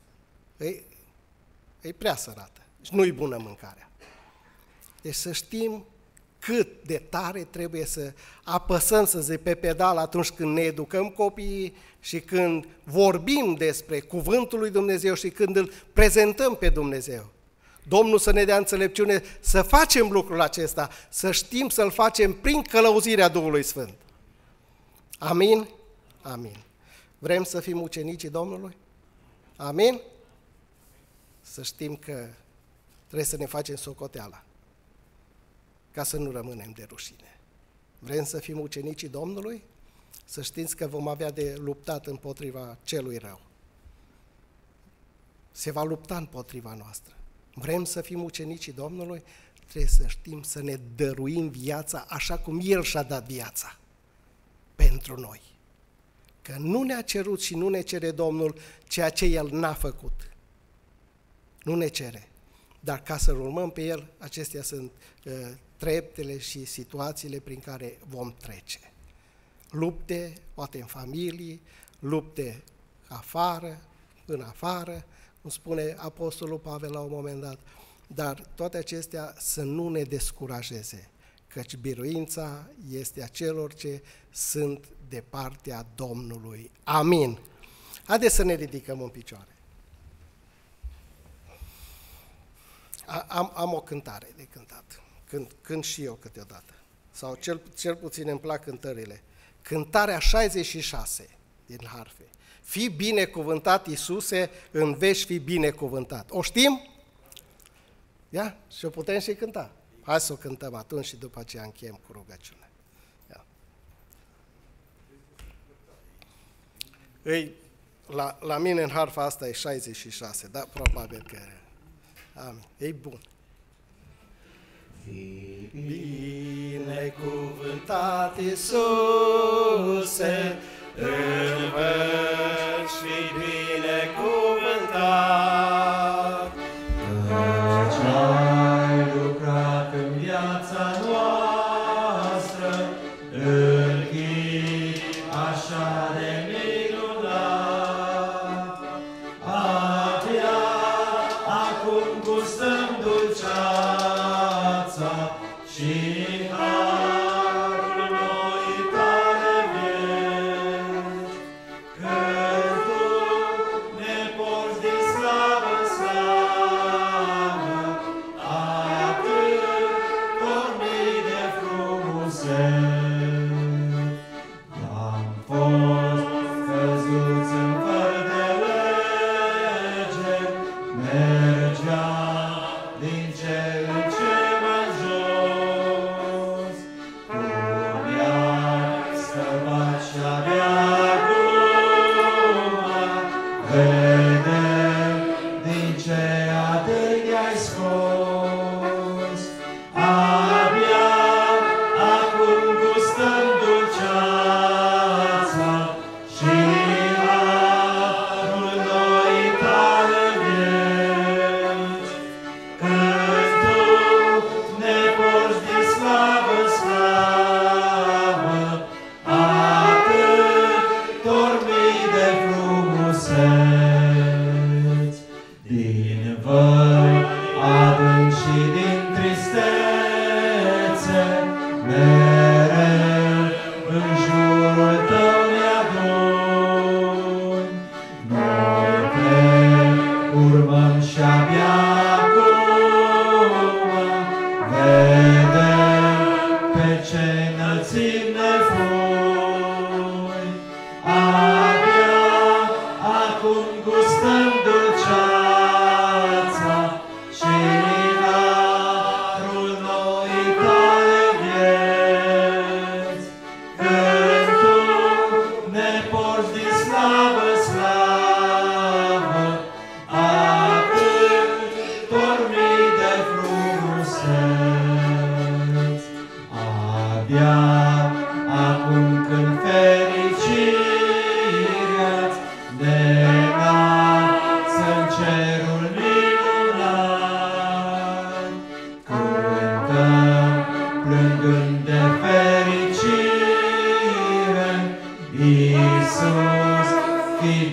e prea sărată și nu e bună mâncarea. Deci să știm cât de tare trebuie să apăsăm, să zic, pe pedal atunci când ne educăm copiii și când vorbim despre Cuvântul lui Dumnezeu și când îl prezentăm pe Dumnezeu. Domnul să ne dea înțelepciune să facem lucrul acesta, să știm să-l facem prin călăuzirea Duhului Sfânt. Amin? Amin. Vrem să fim ucenicii Domnului? Amin? Să știm că trebuie să ne facem socoteala, ca să nu rămânem de rușine. Vrem să fim ucenicii Domnului? Să știți că vom avea de luptat împotriva celui rău. Se va lupta împotriva noastră. Vrem să fim ucenicii Domnului? Trebuie să știm să ne dăruim viața așa cum El și-a dat viața pentru noi. Că nu ne-a cerut și nu ne cere Domnul ceea ce El n-a făcut. Nu ne cere. Dar ca să-L urmăm pe El, acestea sunt treptele și situațiile prin care vom trece. Lupte, poate în familie, lupte afară, în afară, cum spune Apostolul Pavel la un moment dat, dar toate acestea să nu ne descurajeze, căci biruința este a celor ce sunt de partea Domnului. Amin. Haideți să ne ridicăm în picioare. Am o cântare de cântat, cânt și eu câteodată, sau cel puțin îmi plac cântările. Cântarea 66 din harfe. Fii binecuvântat, Iisuse, în veci fi binecuvântat. O știm? Ia? Și o putem și cânta. Hai să o cântăm atunci și după aceea încheiem cu rugăciune. Ia. La mine în harfa asta e 66, da? Probabil că... Amin. E bun. Fii binecuvântat, Iisuse, în veci fi binecuvântat, căci ai lucrat în viața noastră, în chip așa de minunat. Abia acum gustăm dulceața și harul noi tale vieți, că tu ne porți din slavă în slavă, atât pornit de frumuseți. Am fost căzuți în fără de lege, mergeam din ce în ce mai jos. Tu mi-ai scăpat și abia acum vedem din ce adânc ai scos. Abia acum gustăm dulceața și harul noi tale vieți, când tu ne porți din slavă în slavă, atât dormit de frumuseți. Din văi adânc și din tristețe, mereu în jurul tău ne aduni. Noi te urmăm și abia acum vedem pe ce înălțim ne fui. Abia acum gustăm dulceața și harul noi tale vieți, când tu ne porți din slavă în slavă, atât dormit de frumuseți. Abia acum când fericirea-ți ne înalță în cerul minunat, cântăm plângând de fericire, Iisus, fii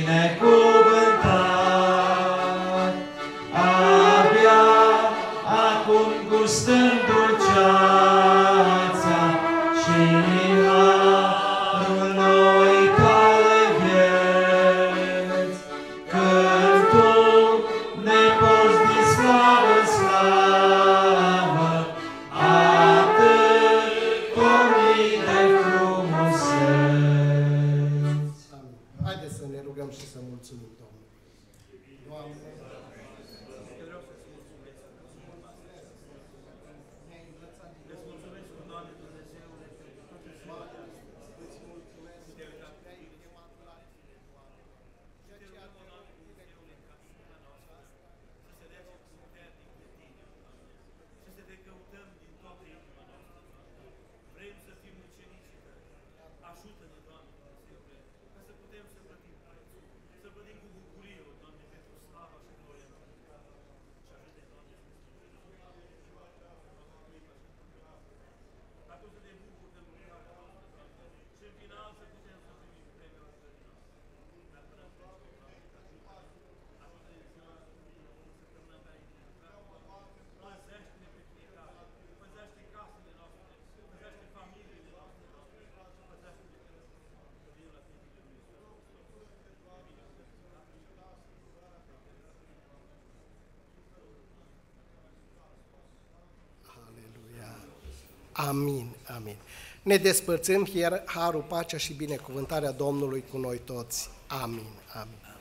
binecuvântat. Abia acum gustăm dulceața și harul noi tale vieți, când tu ne porți din slavă în slavă, atât pornit de frumuseți. Haideți să ne rugăm și să mulțumim Domnului. Vreau să-ți mulțumesc. Îți mulțumesc, Doamne Dumnezeule, pentru toată ziua de astăzi. Te-ai uitat cu tine. Și te rugăm, Doamne Dumnezeule, ca inima noastră să se lege puternic de Tine, Doamne. Și să te căutăm din toată inima noastră, Doamne. Vrem să fim ucenicii Tăi. Ajută-ne, Doamne Dumnezeule, ca să putem să plătim prețul. Să plătim cu bucurie, Doamne, pentru slava și gloria Ta. Și ajută-ne, Doamne, atunci să ne bucur de lucrarea noastră, Doamne, și în final să putem să primim premiul lucrării noastre. Dar până atunci, Doamne, ajută-ne ziua săptămâna Ta inimă. Păzește-ne pe fiecare, păzește casele noastre, păzește familiile noastre, Doamne, păzește-ne pe noi. Venim la Fiul lui Aleluia. Amin, amin. Ne despărțim, iar harul, pacea și binecuvântarea Domnului cu noi toți. Amin, amin.